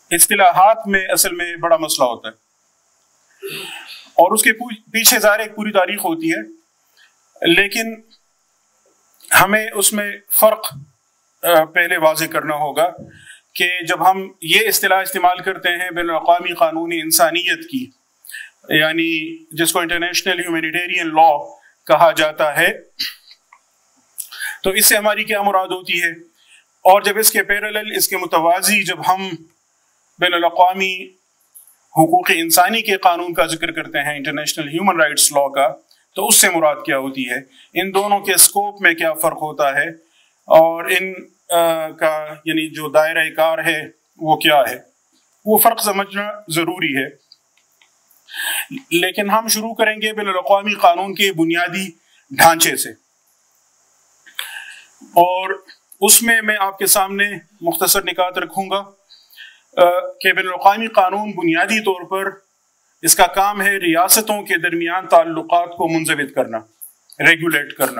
اصطلاحات میں اصل میں بڑا مسئلہ ہوتا ہے، اور اس کے پیچھے ظاہر ایک پوری تاریخ ہوتی ہے، لیکن ہمیں اس میں فرق پہلے واضح کرنا ہوگا کہ جب ہم یہ اصطلاح استعمال کرتے ہیں بین الاقوامی قانون انسانیت کی، یعنی جس کو انٹرنیشنل ہیومینیٹیرین لا کہا جاتا ہے، تو اس سے ہماری کیا مراد ہوتی ہے؟ اور جب اس کے پیرالل، اس کے متوازی جب ہم بین الاقوامی حقوق انسانی کے قانون کا ذکر کرتے ہیں، انٹرنیشنل ہیومن رائٹس لا کا، تو اس سے مراد کیا ہوتی ہے؟ ان دونوں کے اسکوپ میں کیا فرق ہوتا ہے، اور ان کا یعنی جو دائرہ کار ہے وہ کیا ہے؟ وہ فرق سمجھنا ضروری ہے۔ لیکن ہم شروع کریں گے بین الاقوامی قانون کے بنیادی ڈھانچے سے، اور اس میں آپ کے سامنے مختصر نکات رکھوں گا کہ بین الاقوامی قانون بنیادی طور پر اس کا کام ہے ریاستوں کے درمیان تعلقات کو منضبط کرنا، ریگولیٹ کرنا۔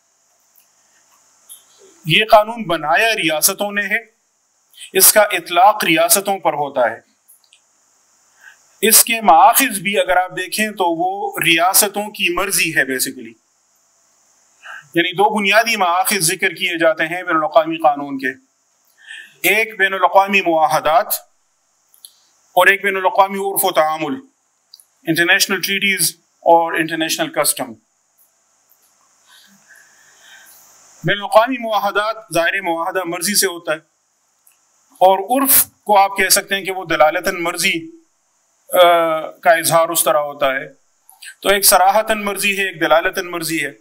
یہ قانون بنایا ریاستوں نے ہے، اس کا اطلاق ریاستوں پر ہوتا ہے، اس کے مآخذ بھی اگر آپ دیکھیں تو وہ ریاستوں کی مرضی ہے بیسیکلی۔ یعنی دو بنیادی مآخذ ذکر کیے جاتے ہیں بین الاقوامی قانون کے، ایک بین الاقوامی معاہدات اور ایک بین الاقوامی عرف و تعامل، انٹرنیشنل ٹریٹیز اور انٹرنیشنل کسٹم۔ بین الاقوامی معاہدات ظاہر معاہدہ مرضی سے ہوتا ہے، اور عرف کو آپ کہہ سکتے ہیں کہ وہ دلالتاً مرضی کا اظہار اس طرح ہوتا ہے۔ تو ایک صراحتاً مرضی ہے، ایک دلالتاً مرضی ہے۔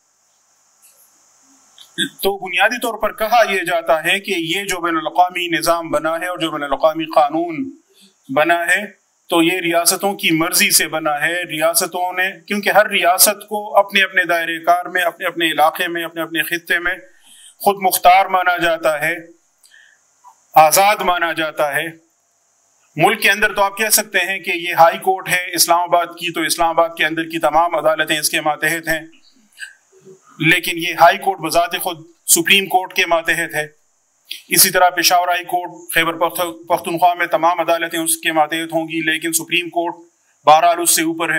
تو بنیادی طور پر کہا یہ جاتا ہے کہ یہ جو بین الاقوامی نظام بنا ہے اور جو بین الاقوامی قانون بنا ہے، تو یہ ریاستوں کی مرضی سے بنا ہے۔ ریاستوں نے، کیونکہ ہر ریاست کو اپنے اپنے دائرے کار میں، اپنے اپنے علاقے میں، اپنے اپنے خطے میں خود مختار مانا جاتا ہے، آزاد مانا جاتا ہے۔ ملک کے اندر تو آپ کہہ سکتے ہیں کہ یہ ہائی کورٹ ہے اسلام آباد کی، تو اسلام آباد کے اندر کی تمام عدالتیں اس کے ماتحت ہیں، لیکن یہ ہائی کورٹ بذات خود سپریم کورٹ کے ماتحت ہے۔ اسی طرح پشاور ہائی کورٹ، خیبر پختونخوا میں تمام عدالتیں اس کے ماتحت ہوں گی، لیکن سپریم کورٹ بہرحال اس سے اوپر ہے۔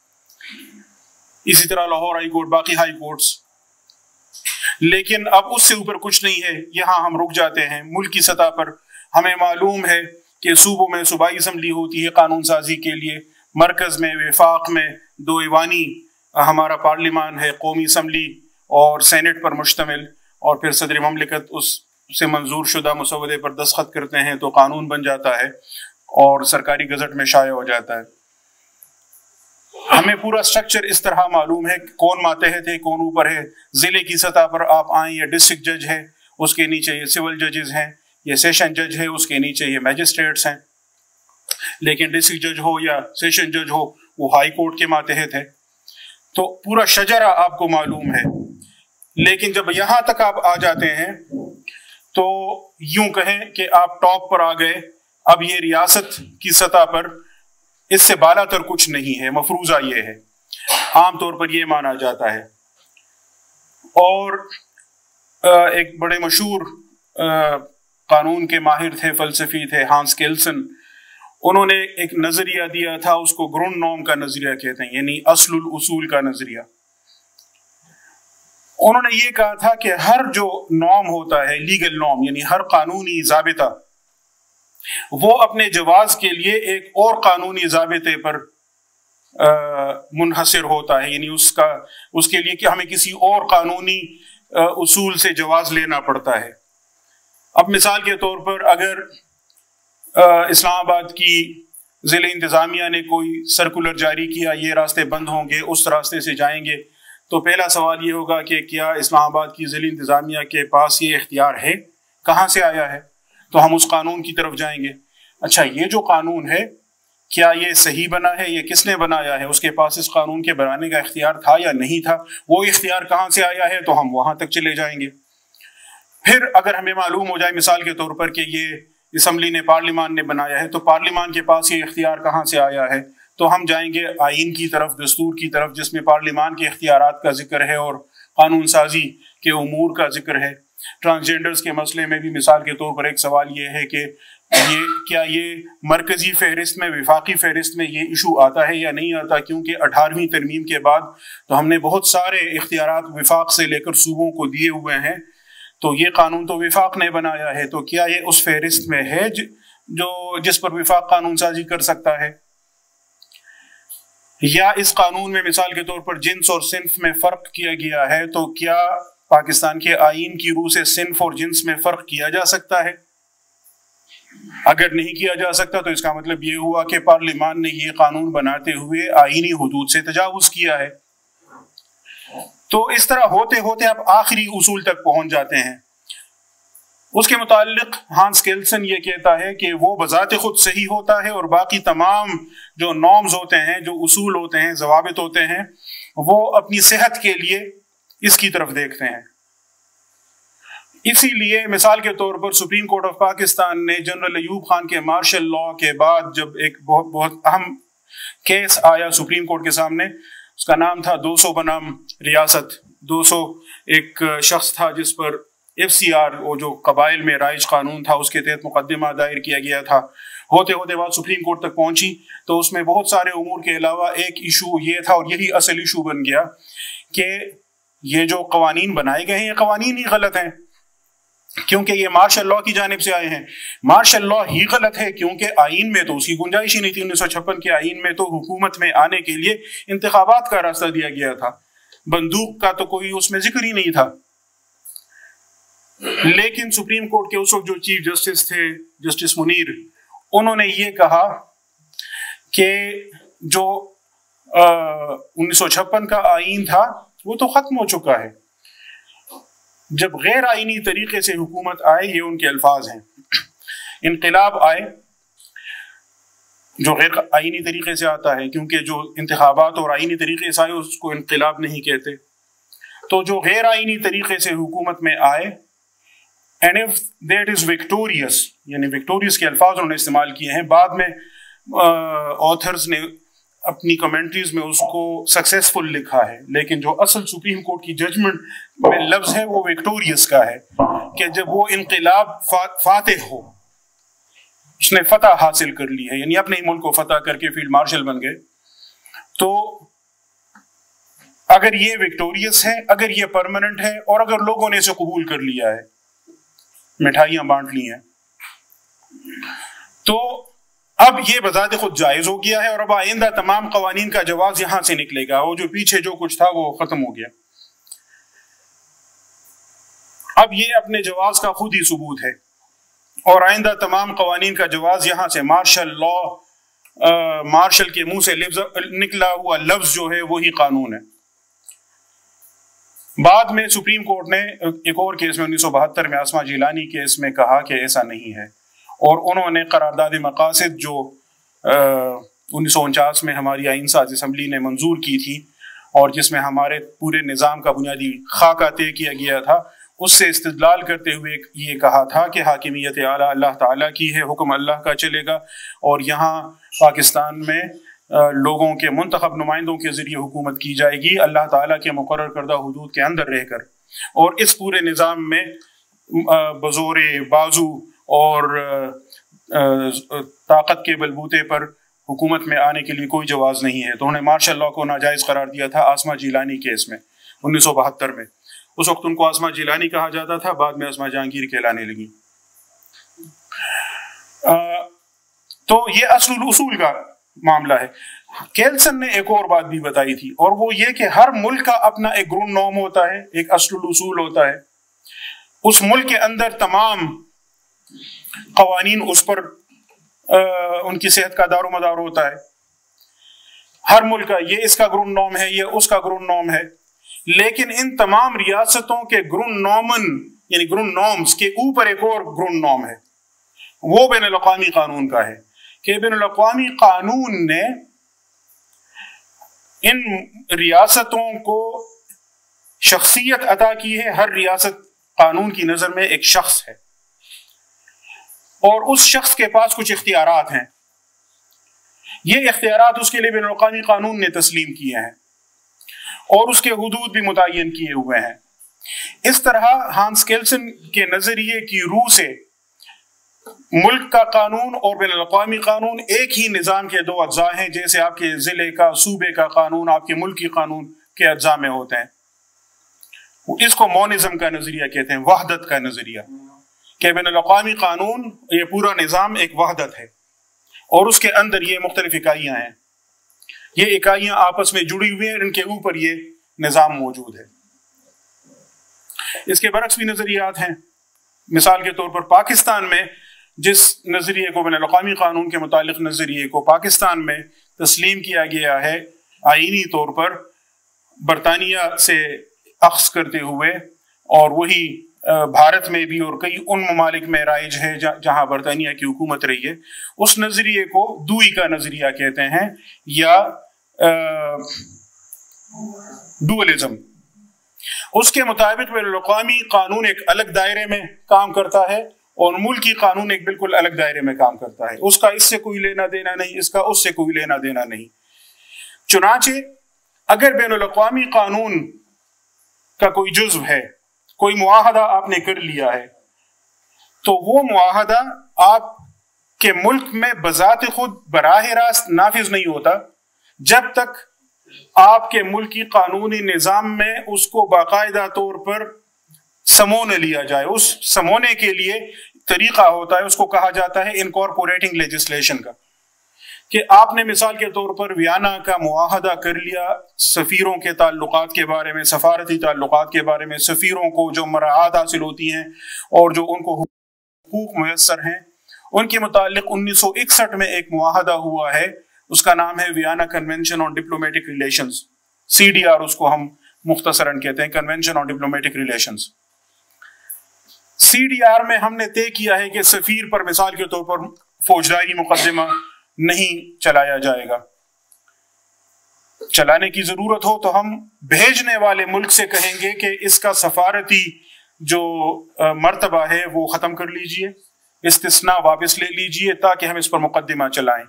اسی طرح لاہور ہائی کورٹ، باقی ہائی کورٹس۔ لیکن اب اس سے اوپر کچھ نہیں ہے، یہاں ہم رک جاتے ہیں۔ ملک کی سطح پر ہمیں معلوم ہے کہ صوبوں میں صوبائی اسمبلی ہوتی ہے قانون سازی کے لیے، مرکز میں، وفاق میں دو ایوانی ہمارا پارلیمان ہے، قومی اسمبلی اور سینٹ پر مشتمل، اور پھر صدر مملکت اس سے منظور شدہ مسودے پر دستخط کرتے ہیں تو قانون بن جاتا ہے اور سرکاری گزٹ میں شائع ہو جاتا ہے۔ ہمیں پورا سٹرکچر اس طرح معلوم ہے کہ کون ماتحت ہے، کون اوپر ہے۔ ضلع کی سطح پر آپ آئیں، یہ ڈسٹرکٹ جج ہے، اس کے نیچے یہ سول ججز ہیں، یہ سیشن جج ہے، اس کے نیچے یہ میجسٹریٹس ہیں۔ لیکن ڈسٹرکٹ جج ہو یا سیشن جج ہو، وہ ہائی کورٹ کے ماتحت ہے۔ تو پورا شجرہ آپ کو معلوم ہے۔ لیکن جب یہاں تک آپ آ جاتے ہیں تو یوں کہیں کہ آپ ٹاپ پر آ گئے، اب یہ ریاست کی سطح پر اس سے بالا تر کچھ نہیں ہے، مفروضہ یہ ہے، عام طور پر یہ مانا جاتا ہے۔ اور ایک بڑے مشہور قانون کے ماہر تھے، فلسفی تھے، ہانس کیلسن، انہوں نے ایک نظریہ دیا تھا، اس کو گرون نارم کا نظریہ کہتے ہیں، یعنی اصل الاصول کا نظریہ۔ انہوں نے یہ کہا تھا کہ ہر جو نارم ہوتا ہے، لیگل نارم، یعنی ہر قانونی ضابطہ، وہ اپنے جواز کے لیے ایک اور قانونی ضابطے پر منحصر ہوتا ہے، یعنی اس کے لیے کہ ہمیں کسی اور قانونی اصول سے جواز لینا پڑتا ہے۔ اب مثال کے طور پر اگر اسلام آباد کی ضلع انتظامیہ نے کوئی سرکولر جاری کیا، یہ راستے بند ہوں گے، اس راستے سے جائیں گے، تو پہلا سوال یہ ہوگا کہ کیا اسلام آباد کی ضلع انتظامیہ کے پاس یہ اختیار ہے؟ کہاں سے آیا ہے؟ تو ہم اس قانون کی طرف جائیں گے۔ اچھا، یہ جو قانون ہے کیا یہ صحیح بنا ہے؟ یہ کس نے بنایا ہے؟ اس کے پاس اس قانون کے بنانے کا اختیار تھا یا نہیں تھا؟ وہ اختیار کہاں سے آیا ہے؟ تو ہم وہاں تک چلے جائیں گے۔ پھر اگر ہمیں معلوم ہو جائے مثال کے طور پر کہ یہ اسمبلی نے، پارلیمان نے بنایا ہے، تو پارلیمان کے پاس یہ اختیار کہاں سے آیا ہے؟ تو ہم جائیں گے آئین کی طرف، دستور کی طرف، جس میں پارلیمان کے اختیارات کا ذکر ہے اور قانون سازی کے امور کا ذکر ہے۔ ٹرانسجینڈرز کے مسئلے میں بھی مثال کے طور پر ایک سوال یہ ہے کہ کیا یہ مرکزی فہرست میں، وفاقی فہرست میں یہ ایشو آتا ہے یا نہیں آتا، کیونکہ 18ویں ترمیم کے بعد تو ہم نے بہت سارے اختیارات وفاق سے لے کر صوبوں کو دیے ہوئے ہیں، تو یہ قانون تو وفاق نے بنایا ہے، تو کیا یہ اس فہرست میں ہے جس پر وفاق قانون سازی کر سکتا ہے؟ یا اس قانون میں مثال کے طور پر جنس اور صنف میں فرق کیا گیا ہے، تو کیا پاکستان کے آئین کی روح سے صنف اور جنس میں فرق کیا جا سکتا ہے؟ اگر نہیں کیا جا سکتا تو اس کا مطلب یہ ہوا کہ پارلیمان نے یہ قانون بناتے ہوئے آئینی حدود سے تجاوز کیا ہے۔ تو اس طرح ہوتے ہوتے آپ آخری اصول تک پہنچ جاتے ہیں۔ اس کے متعلق ہانس کیلسن یہ کہتا ہے کہ وہ بذات خود صحیح ہوتا ہے اور باقی تمام جو نارمز ہوتے ہیں، جو اصول ہوتے ہیں، ضوابط ہوتے ہیں، وہ اپنی صحت کے لیے اس کی طرف دیکھتے ہیں۔ اسی لیے مثال کے طور پر سپریم کورٹ آف پاکستان نے جنرل ایوب خان کے مارشل لا کے بعد جب ایک بہت اہم کیس آیا سپریم کورٹ کے سامنے، اس کا نام تھا 200 بنام ریاست۔ 200 ایک شخص تھا جس پر FCR وہ جو قبائل میں رائج قانون تھا، اس کے تحت مقدمہ دائر کیا گیا تھا۔ ہوتے ہوتے بات سپریم کورٹ تک پہنچی تو اس میں بہت سارے امور کے علاوہ ایک ایشو یہ تھا، اور یہی اصل ایشو بن گیا، کہ یہ جو قوانین بنائے گئے ہیں یہ قوانین ہی غلط ہیں، کیونکہ یہ مارشل لا کی جانب سے آئے ہیں۔ مارشل لا ہی غلط ہے کیونکہ آئین میں تو اس کی گنجائش ہی نہیں تھی۔ 1956 کے آئین میں تو حکومت میں آنے کے لیے انتخابات کا راستہ دیا گیا تھا، بندوق کا تو کوئی اس میں ذکر ہی نہیں تھا۔ لیکن سپریم کورٹ کے اس وقت جو چیف جسٹس تھے، جسٹس منیر، انہوں نے یہ کہا کہ جو 1956 کا آئین تھا وہ تو ختم ہو چکا ہے۔ جب غیر آئینی طریقے سے حکومت آئے، یہ ان کے الفاظ ہیں، انقلاب آئے، جو غیر آئینی طریقے سے آتا ہے، کیونکہ جو انتخابات اور آئینی طریقے سے آئے اس کو انقلاب نہیں کہتے، تو جو غیر آئینی طریقے سے حکومت میں آئے، and if that is victorious، یعنی victorious کے الفاظ انہوں نے استعمال کیے ہیں، بعد میں آتھرز نے اپنی کمنٹریز میں اس کو سکسیسفل لکھا ہے، لیکن جو اصل سپریم کورٹ کی ججمنٹ میں لفظ ہے وہ وکٹوریس کا ہے، کہ جب وہ انقلاب فاتح ہو، اس نے فتح حاصل کر لی ہے، یعنی اپنے ہی ملک کو فتح کر کے فیلڈ مارشل بن گئے، تو اگر یہ وکٹوریس ہے، اگر یہ پرماننٹ ہے، اور اگر لوگوں نے اسے قبول کر لیا ہے، مٹھائیاں بانٹ لی ہیں، تو اب یہ بذات خود جائز ہو گیا ہے، اور اب آئندہ تمام قوانین کا جواز یہاں سے نکلے گا، وہ جو پیچھے جو کچھ تھا وہ ختم ہو گیا۔ اب یہ اپنے جواز کا خود ہی ثبوت ہے، اور آئندہ تمام قوانین کا جواز یہاں سے مارشل لا، مارشل کے منہ سے نکلا ہوا لفظ جو ہے وہی قانون ہے۔ بعد میں سپریم کورٹ نے ایک اور کیس میں 1972 میں آسما جیلانی کیس میں کہا کہ ایسا نہیں ہے، اور انہوں نے قرارداد مقاصد جو 1949 میں ہماری آئین ساز اسمبلی نے منظور کی تھی، اور جس میں ہمارے پورے نظام کا بنیادی خاکہ طے کیا گیا تھا، اس سے استدلال کرتے ہوئے یہ کہا تھا کہ حاکمیت اعلیٰ اللہ تعالیٰ کی ہے، حکم اللہ کا چلے گا، اور یہاں پاکستان میں لوگوں کے منتخب نمائندوں کے ذریعے حکومت کی جائے گی، اللہ تعالیٰ کے مقرر کردہ حدود کے اندر رہ کر، اور اس پورے نظام میں بزور بازو اور طاقت کے بلبوتے پر حکومت میں آنے کے لیے کوئی جواز نہیں ہے۔ تو انہوں نے مارشل لا کو ناجائز قرار دیا تھا آسما جیلانی کیس میں 1972 میں۔ اس وقت ان کو آسما جیلانی کہا جاتا تھا، بعد میں آسما جہانگیر کہلانے لگی۔ تو یہ اصل الاصول کا معاملہ ہے۔ کیلسن نے ایک اور بات بھی بتائی تھی، اور وہ یہ کہ ہر ملک کا اپنا ایک گراؤنڈ نارم ہوتا ہے، ایک اصل الاصول ہوتا ہے، اس ملک کے اندر تمام قوانین اس پر ان کی صحت کا دار و مدار ہوتا ہے۔ ہر ملک کا یہ اس کا گراؤنڈ نارم ہے، یہ اس کا گراؤنڈ نارم ہے، لیکن ان تمام ریاستوں کے گراؤنڈ نارمن یعنی گراؤنڈ نارمز کے اوپر ایک اور گراؤنڈ نارم ہے، وہ بین الاقوامی قانون کا ہے، کہ بین الاقوامی قانون نے ان ریاستوں کو شخصیت عطا کی ہے۔ ہر ریاست قانون کی نظر میں ایک شخص ہے، اور اس شخص کے پاس کچھ اختیارات ہیں، یہ اختیارات اس کے لیے بین الاقوامی قانون نے تسلیم کیے ہیں، اور اس کے حدود بھی متعین کیے ہوئے ہیں۔ اس طرح ہانس کیلسن کے نظریے کی روح سے ملک کا قانون اور بین الاقوامی قانون ایک ہی نظام کے دو اجزاء ہیں، جیسے آپ کے ضلع کا صوبے کا قانون آپ کے ملکی قانون کے اجزاء میں ہوتے ہیں۔ اس کو مونزم کا نظریہ کہتے ہیں، وحدت کا نظریہ، کہ بین الاقوامی قانون یہ پورا نظام ایک وحدت ہے اور اس کے اندر یہ مختلف اکائیاں ہیں، یہ اکائیاں آپس میں جڑی ہوئی ہیں، ان کے اوپر یہ نظام موجود ہے۔ اس کے برعکس بھی نظریات ہیں۔ مثال کے طور پر پاکستان میں جس نظریے کو بین الاقوامی قانون کے متعلق نظریے کو پاکستان میں تسلیم کیا گیا ہے آئینی طور پر برطانیہ سے اخذ کرتے ہوئے، اور وہی بھارت میں بھی اور کئی ان ممالک میں رائج ہے جہاں برطانیہ کی حکومت رہی ہے، اس نظریے کو دوئی کا نظریہ کہتے ہیں یا ڈوئلزم۔ اس کے مطابق بین الاقوامی قانون ایک الگ دائرے میں کام کرتا ہے اور ملکی قانون ایک بالکل الگ دائرے میں کام کرتا ہے، اس کا اس سے کوئی لینا دینا نہیں، اس کا اس سے کوئی لینا دینا نہیں۔ چنانچہ اگر بین الاقوامی قانون کا کوئی جزو ہے، کوئی معاہدہ آپ نے کر لیا ہے، تو وہ معاہدہ آپ کے ملک میں بذات خود براہ راست نافذ نہیں ہوتا جب تک آپ کے ملکی قانونی نظام میں اس کو باقاعدہ طور پر سمو نہ لیا جائے۔ اس سمونے کے لیے طریقہ ہوتا ہے، اس کو کہا جاتا ہے انکارپوریٹنگ لیجسلیشن کا، کہ آپ نے مثال کے طور پر ویانا کا معاہدہ کر لیا سفیروں کے تعلقات کے بارے میں، سفارتی تعلقات کے بارے میں، سفیروں کو جو مراعات حاصل ہوتی ہیں اور جو ان کو حقوق میسر ہیں، ان کے متعلق 1961 میں ایک معاہدہ ہوا ہے، اس کا نام ہے Vienna convention on diplomatic relations, CDR اس کو ہم مختصراً کہتے ہیں، convention on diplomatic relations. CDR میں ہم نے طے کیا ہے کہ سفیر پر مثال کے طور پر فوجداری مقدمہ نہیں چلایا جائے گا۔ چلانے کی ضرورت ہو تو ہم بھیجنے والے ملک سے کہیں گے کہ اس کا سفارتی جو مرتبہ ہے وہ ختم کر لیجئے، استثناء واپس لے لیجئے تاکہ ہم اس پر مقدمہ چلائیں،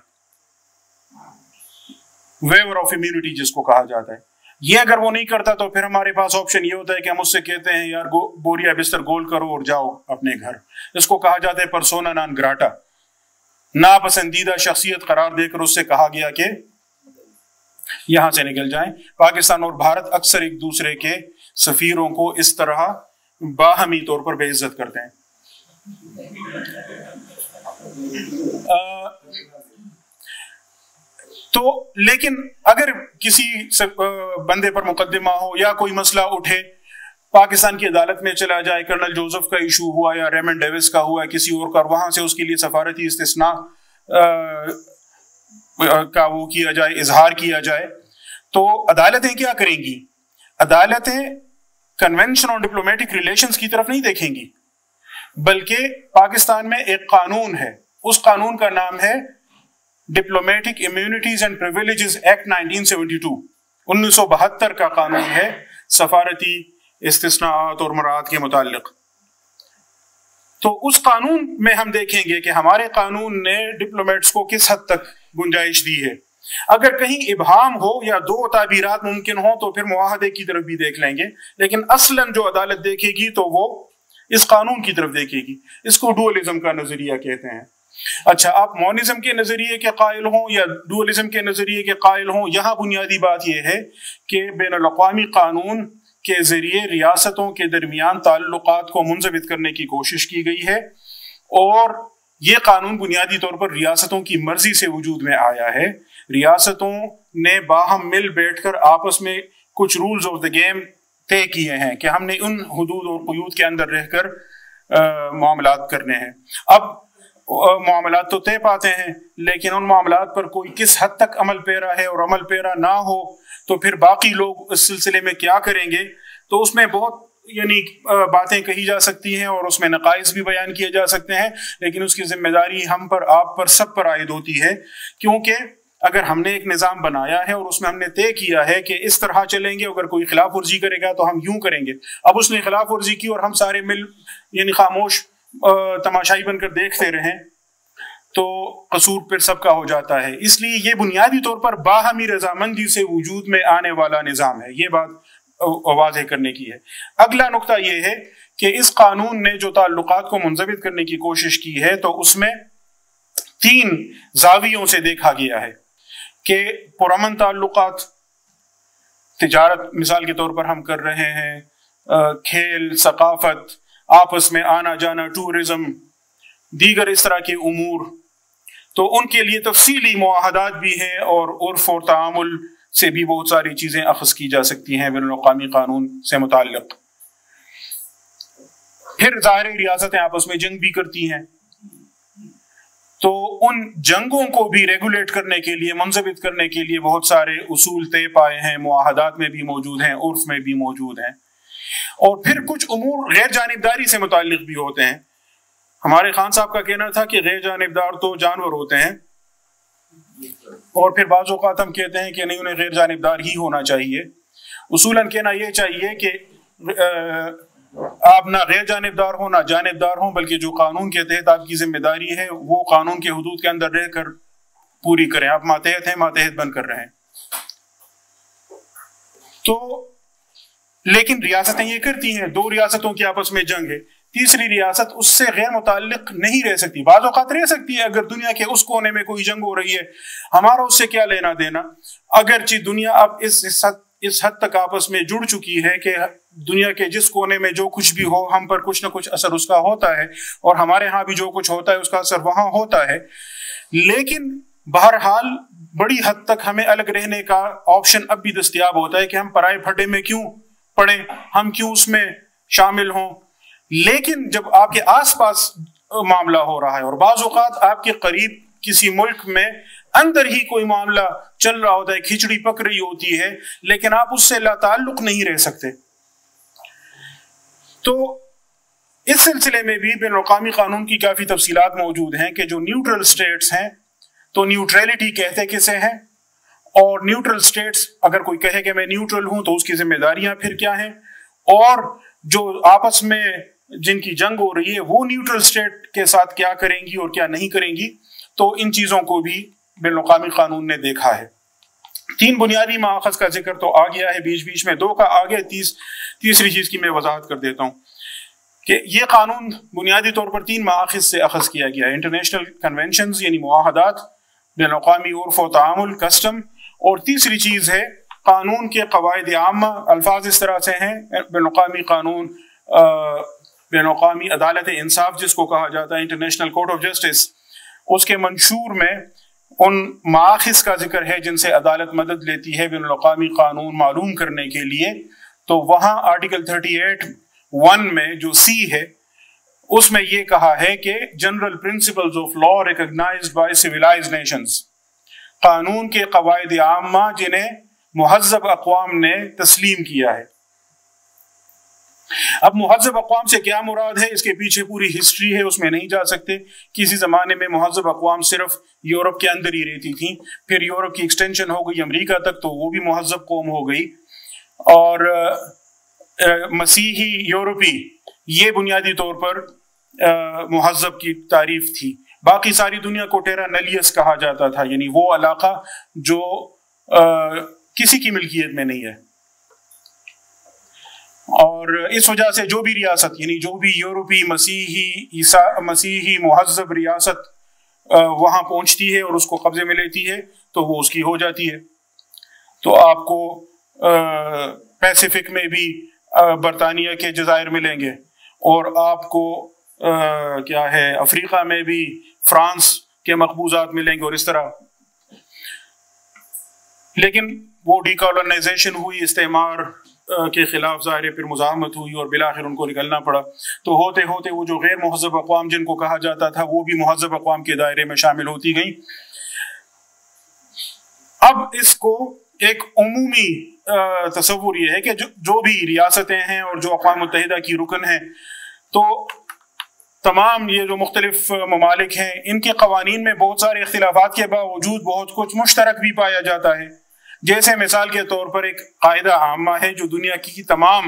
ویور آف امیونٹی جس کو کہا جاتا ہے۔ یہ اگر وہ نہیں کرتا تو پھر ہمارے پاس آپشن یہ ہوتا ہے کہ ہم اس سے کہتے ہیں یار بوریا بستر گول کرو اور جاؤ اپنے گھر۔ اس کو کہا جاتا ہے پرسونا نان گراٹا، ناپسندیدہ شخصیت قرار دے کر اس سے کہا گیا کہ یہاں سے نکل جائیں۔ پاکستان اور بھارت اکثر ایک دوسرے کے سفیروں کو اس طرح باہمی طور پر بے عزت کرتے ہیں۔ تو لیکن اگر کسی بندے پر مقدمہ ہو یا کوئی مسئلہ اٹھے، پاکستان کی عدالت میں چلا جائے، کرنل جوزف کا ایشو ہوا یا ریمنڈ ڈیوس کا ہوا کسی اور کا، وہاں سے اس کے لیے سفارتی استثناء کا وہ کیا جائے، اظہار کیا جائے، تو عدالتیں کیا کریں گی؟ عدالتیں کنونشن آن ڈپلومیٹک ریلیشنز کی طرف نہیں دیکھیں گی، بلکہ پاکستان میں ایک قانون ہے، اس قانون کا نام ہے diplomatic immunities and privileges act 1972، 1972 کا قانون ہے سفارتی استثناءات اور مراعات کے متعلق۔ تو اس قانون میں ہم دیکھیں گے کہ ہمارے قانون نے ڈپلومیٹس کو کس حد تک گنجائش دی ہے۔ اگر کہیں ابہام ہو یا دو تعبیرات ممکن ہوں تو پھر معاہدے کی طرف بھی دیکھ لیں گے، لیکن اصلاً جو عدالت دیکھے گی تو وہ اس قانون کی طرف دیکھے گی۔ اس کو ڈوئلزم کا نظریہ کہتے ہیں۔ اچھا، آپ مونزم کے نظریے کے قائل ہوں یا ڈوئلزم کے نظریے کے قائل ہوں، یہاں بنیادی بات یہ ہے کہ بین الاقوامی قانون کے ذریعے ریاستوں کے درمیان تعلقات کو منضبط کرنے کی کوشش کی گئی ہے، اور یہ قانون بنیادی طور پر ریاستوں کی مرضی سے وجود میں آیا ہے۔ ریاستوں نے باہم مل بیٹھ کر آپس میں کچھ رولز آف دا گیم طے کیے ہیں کہ ہم نے ان حدود اور قیود کے اندر رہ کر معاملات کرنے ہیں۔ اب معاملات تو طے پاتے ہیں، لیکن ان معاملات پر کوئی کس حد تک عمل پیرا ہے اور عمل پیرا نہ ہو تو پھر باقی لوگ اس سلسلے میں کیا کریں گے، تو اس میں بہت باتیں کہی جا سکتی ہیں اور اس میں نقائص بھی بیان کیے جا سکتے ہیں، لیکن اس کی ذمہ داری ہم پر، آپ پر، سب پر عائد ہوتی ہے، کیونکہ اگر ہم نے ایک نظام بنایا ہے اور اس میں ہم نے طے کیا ہے کہ اس طرح چلیں گے، اگر کوئی خلاف ورزی کرے گا تو ہم یوں کریں گے، اب اس نے خلاف ورزی کی اور ہم سارے مل خاموش تماشائی بن کر دیکھتے رہیں تو قصور پھر سب کا ہو جاتا ہے۔ اس لیے یہ بنیادی طور پر باہمی رضامندی سے وجود میں آنے والا نظام ہے، یہ بات واضح کرنے کی ہے۔ اگلا نقطہ یہ ہے کہ اس قانون نے جو تعلقات کو منضبط کرنے کی کوشش کی ہے تو اس میں 3 زاویوں سے دیکھا گیا ہے کہ پرامن تعلقات، تجارت مثال کے طور پر ہم کر رہے ہیں، کھیل، ثقافت، آپس میں آنا جانا، ٹورزم، دیگر اس طرح کے امور، تو ان کے لیے تفصیلی معاہدات بھی ہیں اور عرف اور تعامل سے بھی بہت ساری چیزیں اخذ کی جا سکتی ہیں بین الاقوامی قانون سے متعلق۔ پھر ظاہر ریاستیں آپس میں جنگ بھی کرتی ہیں، تو ان جنگوں کو بھی ریگولیٹ کرنے کے لیے، منضبط کرنے کے لیے بہت سارے اصول طے پائے ہیں، معاہدات میں بھی موجود ہیں، عرف میں بھی موجود ہیں۔ اور پھر کچھ امور غیر جانبداری سے متعلق بھی ہوتے ہیں۔ ہمارے خان صاحب کا کہنا تھا کہ غیر جانبدار تو جانور ہوتے ہیں، اور پھر بعض اوقات ہم کہتے ہیں کہ نہیں، انہیں غیر جانبدار ہی ہونا چاہیے۔ اصولاً کہنا یہ چاہیے کہ آپ نہ غیر جانبدار ہوں نہ جانبدار ہوں، بلکہ جو قانون کے تحت آپ کی ذمہ داری ہے وہ قانون کے حدود کے اندر رہ کر پوری کریں۔ آپ ماتحت ہیں، ماتحت بن کر رہیں۔ تو لیکن ریاستیں یہ کرتی ہیں، 2 ریاستوں کی آپس میں جنگ ہے، تیسری ریاست اس سے غیر متعلق نہیں رہ سکتی، بعض اوقات رہ سکتی ہے اگر دنیا کے اس کونے میں کوئی جنگ ہو رہی ہے، ہمارا اس سے کیا لینا دینا۔ اگرچہ دنیا اب اس حد تک آپس میں جڑ چکی ہے کہ دنیا کے جس کونے میں جو کچھ بھی ہو، ہم پر کچھ نہ کچھ اثر اس کا ہوتا ہے، اور ہمارے ہاں بھی جو کچھ ہوتا ہے اس کا اثر وہاں ہوتا ہے، لیکن بہرحال بڑی حد تک ہمیں الگ رہنے کا آپشن اب بھی دستیاب ہوتا ہے کہ ہم پرائے پھڈے میں کیوں پڑیں، ہم کیوں اس میں شامل ہوں۔ لیکن جب آپ کے آس پاس معاملہ ہو رہا ہے، اور بعض اوقات آپ کے قریب کسی ملک میں اندر ہی کوئی معاملہ چل رہا ہوتا ہے، کھچڑی پک رہی ہوتی ہے، لیکن آپ اس سے لا تعلق نہیں رہ سکتے، تو اس سلسلے میں بھی بین الاقوامی قانون کی کافی تفصیلات موجود ہیں کہ جو نیوٹرل اسٹیٹس ہیں، تو نیوٹریلٹی کہتے کسے ہیں، اور نیوٹرل اسٹیٹس اگر کوئی کہے کہ میں نیوٹرل ہوں تو اس کی ذمہ داریاں پھر کیا ہیں، اور جو آپس میں جن کی جنگ ہو رہی ہے وہ نیوٹرل اسٹیٹ کے ساتھ کیا کریں گی اور کیا نہیں کریں گی، تو ان چیزوں کو بھی بین الاقوامی قانون نے دیکھا ہے۔ 3 بنیادی مآخذ کا ذکر تو آ گیا ہے، بیچ میں 2 کا آ گیا، تیسری چیز کی میں وضاحت کر دیتا ہوں کہ یہ قانون بنیادی طور پر 3 مآخذ سے اخذ کیا گیا ہے: انٹرنیشنل کنونشنز یعنی معاہدات، بین الاقوامی عرف و تعامل کسٹم، اور تیسری چیز ہے قانون کے قواعد عامہ۔ الفاظ اس طرح سے ہیں: بین الاقوامی قانون، بین الاقوامی عدالت انصاف جس کو کہا جاتا ہے، انٹرنیشنل کورٹ آف جسٹس، اس کے منشور میں ان مآخذ کا ذکر ہے جن سے عدالت مدد لیتی ہے بین الاقوامی قانون معلوم کرنے کے لیے۔ تو وہاں آرٹیکل 38(1) میں جو سی ہے اس میں یہ کہا ہے کہ general principles of law recognised by civilised nations, قانون کے قواعد عامہ جنہیں مہذب اقوام نے تسلیم کیا ہے۔ اب مہذب اقوام سے کیا مراد ہے، اس کے پیچھے پوری ہسٹری ہے، اس میں نہیں جا سکتے۔ کسی زمانے میں مہذب اقوام صرف یورپ کے اندر ہی رہتی تھیں، پھر یورپ کی ایکسٹینشن ہو گئی امریکہ تک، تو وہ بھی مہذب قوم ہو گئی، اور مسیحی یورپی یہ بنیادی طور پر مہذب کی تعریف تھی۔ باقی ساری دنیا کو ٹیرا نلیس کہا جاتا تھا، یعنی وہ علاقہ جو کسی کی ملکیت میں نہیں ہے، اور اس وجہ سے جو بھی ریاست، یعنی جو بھی یورپی مسیحی مہذب ریاست وہاں پہنچتی ہے اور اس کو قبضے میں لیتی ہے تو وہ اس کی ہو جاتی ہے۔ تو آپ کو پیسیفک میں بھی برطانیہ کے جزائر ملیں گے، اور آپ کو کیا ہے افریقہ میں بھی فرانس کے مقبوضات ملیں گے، اور اس طرح۔ لیکن وہ ڈی کالونائزیشن ہوئی، استعمار کے خلاف ظاہر پھر مزاحمت ہوئی، اور بالآخر ان کو نکلنا پڑا، تو ہوتے ہوتے وہ جو غیر مہذب اقوام جن کو کہا جاتا تھا وہ بھی مہذب اقوام کے دائرے میں شامل ہوتی گئیں۔ اب اس کو ایک عمومی تصور یہ ہے کہ جو بھی ریاستیں ہیں اور جو اقوام متحدہ کی رکن ہیں، تو تمام یہ جو مختلف ممالک ہیں ان کے قوانین میں بہت سارے اختلافات کے باوجود بہت کچھ مشترک بھی پایا جاتا ہے۔ جیسے مثال کے طور پر ایک قاعدہ عامہ ہے جو دنیا کی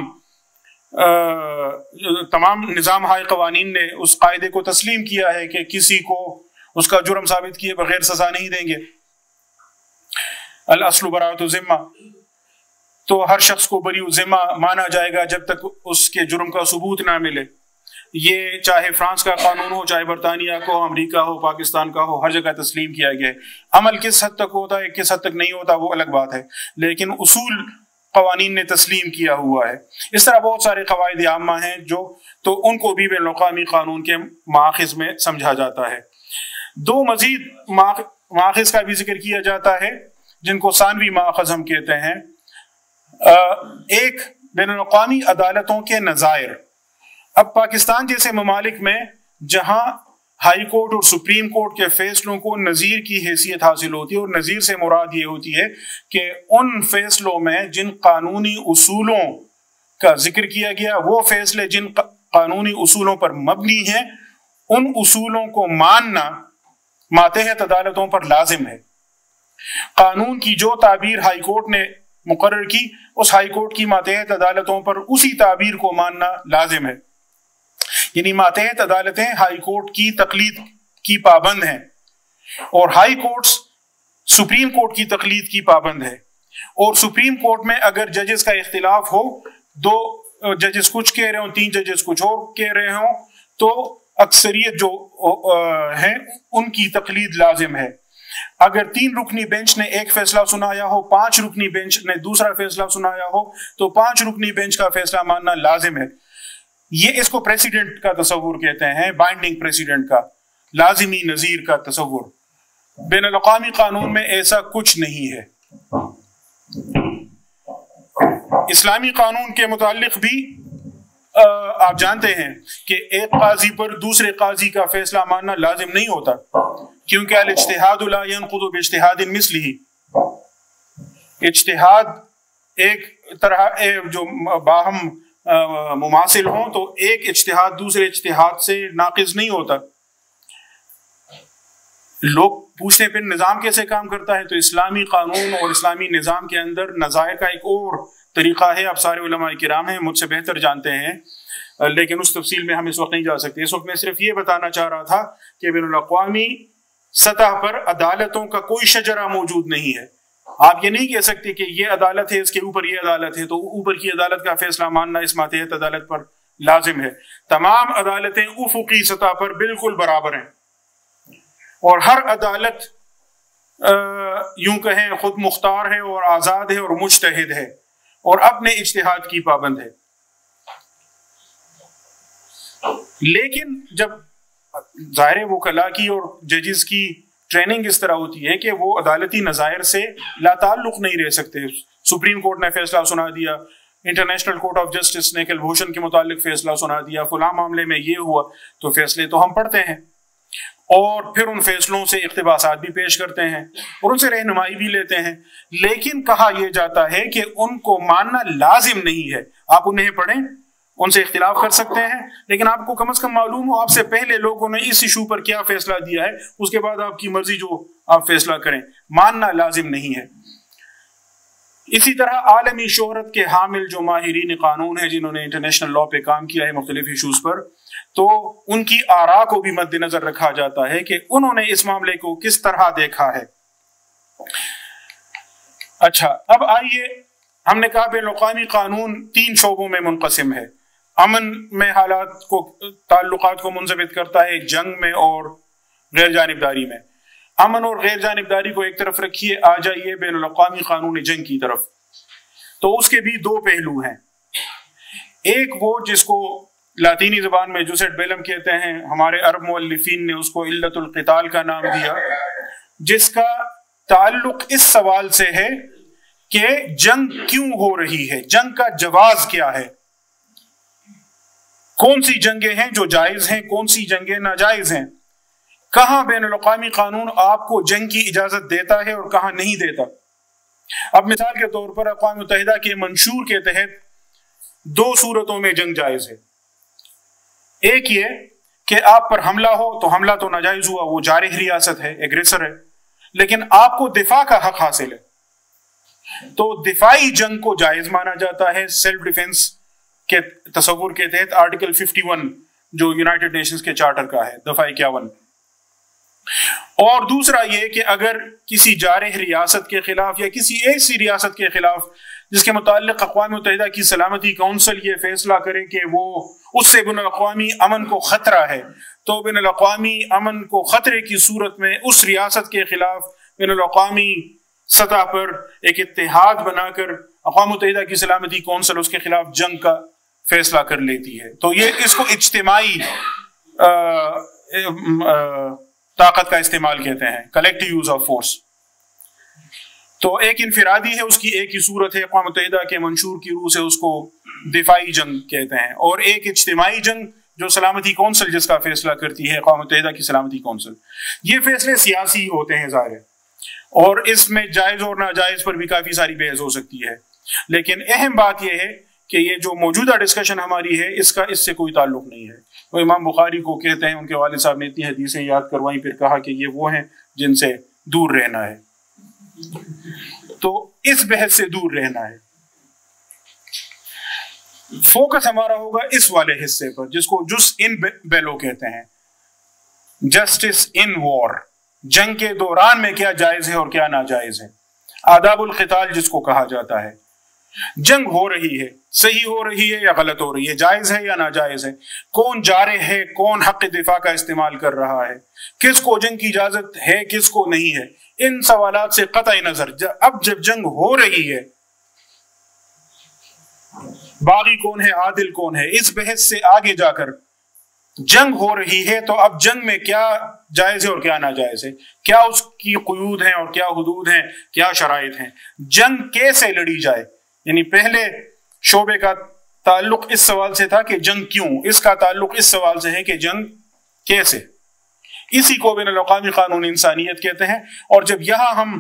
تمام نظام ہائے قوانین نے اس قاعدے کو تسلیم کیا ہے کہ کسی کو اس کا جرم ثابت کیے بغیر سزا نہیں دیں گے، الاصل براءۃ الذمہ۔ تو ہر شخص کو بری ذمہ مانا جائے گا جب تک اس کے جرم کا ثبوت نہ ملے. یہ چاہے فرانس کا قانون ہو، چاہے برطانیہ کا ہو، امریکہ ہو، پاکستان کا ہو، ہر جگہ تسلیم کیا گیا ہے. عمل کس حد تک ہوتا ہے، کس حد تک نہیں ہوتا، وہ الگ بات ہے، لیکن اصول قوانین نے تسلیم کیا ہوا ہے. اس طرح بہت سارے قواعد عامہ ہیں جو تو ان کو بھی بین الاقوامی قانون کے ماخذ میں سمجھا جاتا ہے. دو مزید ماخذ کا بھی ذکر کیا جاتا ہے جن کو ثانوی ماخذ ہم کہتے ہیں. ایک بین الاقوامی عدالتوں کے نظائر. اب پاکستان جیسے ممالک میں جہاں ہائی کورٹ اور سپریم کورٹ کے فیصلوں کو نظیر کی حیثیت حاصل ہوتی ہے، اور نظیر سے مراد یہ ہوتی ہے کہ ان فیصلوں میں جن قانونی اصولوں کا ذکر کیا گیا، وہ فیصلے جن قانونی اصولوں پر مبنی ہیں، ان اصولوں کو ماننا ماتحت عدالتوں پر لازم ہے. قانون کی جو تعبیر ہائی کورٹ نے مقرر کی، اس ہائی کورٹ کی ماتحت عدالتوں پر اسی تعبیر کو ماننا لازم ہے. یعنی ماتحت عدالتیں ہائی کورٹ کی تقلید کی پابند ہیں، اور ہائی کورٹس سپریم کورٹ کی تقلید کی پابند ہے. اور سپریم کورٹ میں اگر ججز کا اختلاف ہو، دو ججز کچھ کہہ رہے ہوں، تین ججز کچھ اور کہہ رہے ہوں، تو اکثریت جو ہیں ان کی تقلید لازم ہے. اگر 3 رکنی بینچ نے ایک فیصلہ سنایا ہو، 5 رکنی بینچ نے دوسرا فیصلہ سنایا ہو، تو 5 رکنی بینچ کا فیصلہ ماننا لازم ہے. یہ اس کو پریسیڈنٹ کا تصور کہتے ہیں، بائنڈنگ پریسیڈنٹ کا، لازمی نظیر کا تصور. بین الاقوامی قانون میں ایسا کچھ نہیں ہے. اسلامی قانون کے متعلق بھی آپ جانتے ہیں کہ ایک قاضی پر دوسرے قاضی کا فیصلہ ماننا لازم نہیں ہوتا، کیونکہ الاجتہاد لا ينقض باجتہاد مثلہ. اجتہاد ایک طرح جو باہم مماثل ہوں تو ایک اجتہاد دوسرے اجتہاد سے ناقض نہیں ہوتا. لوگ پوچھتے ہیں پھر نظام کیسے کام کرتا ہے، تو اسلامی قانون اور اسلامی نظام کے اندر نظائر کا ایک اور طریقہ ہے. آپ سارے علماء کرام ہیں، مجھ سے بہتر جانتے ہیں، لیکن اس تفصیل میں ہم اس وقت نہیں جا سکتے. اس وقت میں صرف یہ بتانا چاہ رہا تھا کہ بین الاقوامی سطح پر عدالتوں کا کوئی شجرہ موجود نہیں ہے. آپ یہ نہیں کہہ سکتے کہ یہ عدالت ہے، اس کے اوپر یہ عدالت ہے، تو اوپر کی عدالت کا فیصلہ ماننا اس ماتحت عدالت پر لازم ہے. تمام عدالتیں افقی سطح پر بالکل برابر ہیں، اور ہر عدالت یوں کہیں خود مختار ہے اور آزاد ہے اور مجتہد ہے اور اپنے اجتہاد کی پابند ہے. لیکن جب ظاہر وکلاء کی اور ججز کی ٹریننگ اس طرح ہوتی ہے کہ وہ عدالتی نظائر سے لا تعلق نہیں رہ سکتے. سپریم کورٹ نے فیصلہ سنا دیا، انٹرنیشنل کورٹ آف جسٹس نے کلبھوشن کے متعلق فیصلہ سنا دیا، فلاں معاملے میں یہ ہوا، تو فیصلے تو ہم پڑھتے ہیں اور پھر ان فیصلوں سے اقتباسات بھی پیش کرتے ہیں اور ان سے رہنمائی بھی لیتے ہیں. لیکن کہا یہ جاتا ہے کہ ان کو ماننا لازم نہیں ہے. آپ انہیں پڑھیں، ان سے اختلاف کر سکتے ہیں، لیکن آپ کو کم از کم معلوم ہو آپ سے پہلے لوگوں نے اس ایشو پر کیا فیصلہ دیا ہے، اس کے بعد آپ کی مرضی جو آپ فیصلہ کریں. ماننا لازم نہیں ہے. اسی طرح عالمی شہرت کے حامل جو ماہرین قانون ہیں جنہوں نے انٹرنیشنل لاء پہ کام کیا ہے مختلف ایشوز پر، تو ان کی آراء کو بھی مد نظر رکھا جاتا ہے کہ انہوں نے اس معاملے کو کس طرح دیکھا ہے. اچھا، اب آئیے، ہم نے کہا بین الاقوامی قانون 3 شعبوں میں منقسم ہے. امن میں حالات کو، تعلقات کو منضبط کرتا ہے، جنگ میں اور غیر جانبداری میں. امن اور غیر جانبداری کو ایک طرف رکھیے، آ جائیے بین الاقوامی قانون جنگ کی طرف. تو اس کے بھی 2 پہلو ہیں. ایک وہ جس کو لاطینی زبان میں جوسٹ بیلم کہتے ہیں، ہمارے عرب مؤلفین نے اس کو علت القتال کا نام دیا، جس کا تعلق اس سوال سے ہے کہ جنگ کیوں ہو رہی ہے، جنگ کا جواز کیا ہے، کون سی جنگیں ہیں جو جائز ہیں، کون سی جنگیں ناجائز ہیں، کہاں بین الاقوامی قانون آپ کو جنگ کی اجازت دیتا ہے اور کہاں نہیں دیتا. اب مثال کے طور پر اقوام متحدہ کے منشور کے تحت 2 صورتوں میں جنگ جائز ہے. ایک یہ کہ آپ پر حملہ ہو تو حملہ تو ناجائز ہوا، وہ جارح ریاست ہے، ایگریسر ہے، لیکن آپ کو دفاع کا حق حاصل ہے، تو دفاعی جنگ کو جائز مانا جاتا ہے سیلف ڈیفنس کے تصور کے تحت. آرٹیکل 51 جو یونائٹڈ نیشنز کے چارٹر کا ہے، دفعہ 51. اور دوسرا یہ کہ اگر کسی جارح ریاست کے خلاف یا کسی ایسی ریاست کے خلاف جس کے متعلق اقوام متحدہ کی سلامتی کونسل یہ فیصلہ کرے کہ وہ اس سے بین الاقوامی امن کو خطرہ ہے، تو بین الاقوامی امن کو خطرے کی صورت میں اس ریاست کے خلاف بین الاقوامی سطح پر ایک اتحاد بنا کر اقوام متحدہ کی سلامتی کونسل اس کے خلاف جنگ کا فیصلہ کر لیتی ہے۔ تو یہ اس کو اجتماعی طاقت کا استعمال کہتے ہیں، کلیکٹیو یوز آف فورس۔ تو ایک انفرادی ہے، اس کی ایک ہی صورت ہے، اقوام متحدہ کے منشور کی روح سے اس کو دفاعی جنگ کہتے ہیں، اور ایک اجتماعی جنگ جو سلامتی کونسل جس کا فیصلہ کرتی ہے، اقوام متحدہ کی سلامتی کونسل۔ یہ فیصلے سیاسی ہوتے ہیں ظاہر ہے، اور اس میں جائز اور ناجائز پر بھی کافی ساری بحث ہو سکتی ہے، لیکن اہم بات یہ ہے کہ یہ جو موجودہ ڈسکشن ہماری ہے اس کا اس سے کوئی تعلق نہیں ہے۔ وہ امام بخاری کو کہتے ہیں، ان کے والد صاحب نے اتنی حدیثیں یاد کروائیں، پھر کہا کہ یہ وہ ہیں جن سے دور رہنا ہے، تو اس بحث سے دور رہنا ہے۔ فوکس ہمارا ہوگا اس والے حصے پر جس کو جس ان بیلو کہتے ہیں، جسٹس ان وار، جنگ کے دوران میں کیا جائز ہے اور کیا ناجائز ہے، آداب القتال جس کو کہا جاتا ہے۔ جنگ ہو رہی ہے، صحیح ہو رہی ہے یا غلط ہو رہی ہے، جائز ہے یا ناجائز ہے، کون جارح ہے، کون حق دفاع کا استعمال کر رہا ہے، کس کو جنگ کی اجازت ہے، کس کو نہیں ہے، ان سوالات سے قطع نظر اب جب جنگ ہو رہی ہے، باغی کون ہے، عادل کون ہے، اس بحث سے آگے جا کر جنگ ہو رہی ہے، تو اب جنگ میں کیا جائز ہے اور کیا ناجائز ہے، کیا اس کی قیود ہیں اور کیا حدود ہیں، کیا شرائط ہیں، جنگ کیسے لڑی جائے۔ یعنی پہلے شعبے کا تعلق اس سوال سے تھا کہ جنگ کیوں، اس کا تعلق اس سوال سے ہے کہ جنگ کیسے۔ اسی کو بین الاقوامی قانون انسانیت کہتے ہیں، اور جب یہاں ہم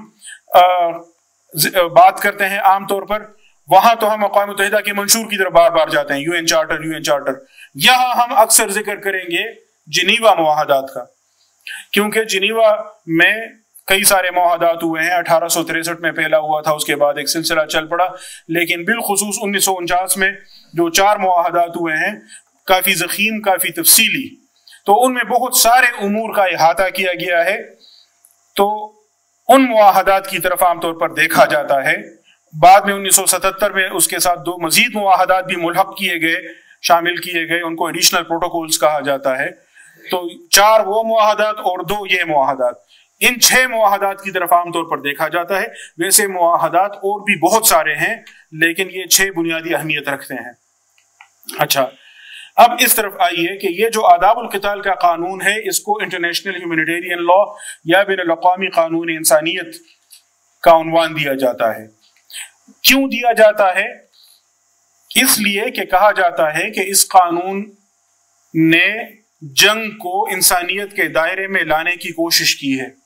بات کرتے ہیں عام طور پر، وہاں تو ہم اقوام متحدہ کے منشور کی طرف بار بار جاتے ہیں، یو این چارٹر، یہاں ہم اکثر ذکر کریں گے جنیوا معاہدات کا، کیونکہ جنیوا میں کئی سارے معاہدات ہوئے ہیں، 1863 میں پہلا ہوا تھا، اس کے بعد ایک سلسلہ چل پڑا، لیکن بالخصوص 1949 میں جو 4 معاہدات ہوئے ہیں، کافی ضخیم، کافی تفصیلی، تو ان میں بہت سارے امور کا احاطہ کیا گیا ہے، تو ان معاہدات کی طرف عام طور پر دیکھا جاتا ہے۔ بعد میں 1977 میں اس کے ساتھ 2 مزید معاہدات بھی ملحق کیے گئے، شامل کیے گئے، ان کو ایڈیشنل پروٹوکولز کہا جاتا ہے، تو 4 وہ معاہدات اور 2 یہ معاہدات، ان 6 معاہدات کی طرف عام طور پر دیکھا جاتا ہے۔ ویسے معاہدات اور بھی بہت سارے ہیں، لیکن یہ 6 بنیادی اہمیت رکھتے ہیں۔ اچھا، اب اس طرف آئیے کہ یہ جو آداب القتال کا قانون ہے، اس کو انٹرنیشنل ہیومینیٹیرین لا یا بین الاقوامی قانون انسانیت کا عنوان دیا جاتا ہے۔ کیوں دیا جاتا ہے؟ اس لیے کہ کہا جاتا ہے کہ اس قانون نے جنگ کو انسانیت کے دائرے میں لانے کی کوشش کی ہے۔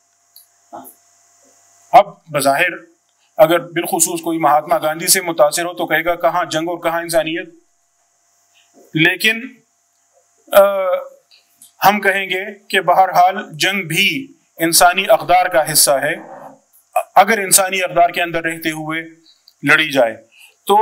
اب بظاہر اگر بالخصوص کوئی مہاتما گاندھی سے متاثر ہو تو کہے گا کہاں جنگ اور کہاں انسانیت، لیکن ہم کہیں گے کہ بہرحال جنگ بھی انسانی اقدار کا حصہ ہے، اگر انسانی اقدار کے اندر رہتے ہوئے لڑی جائے۔ تو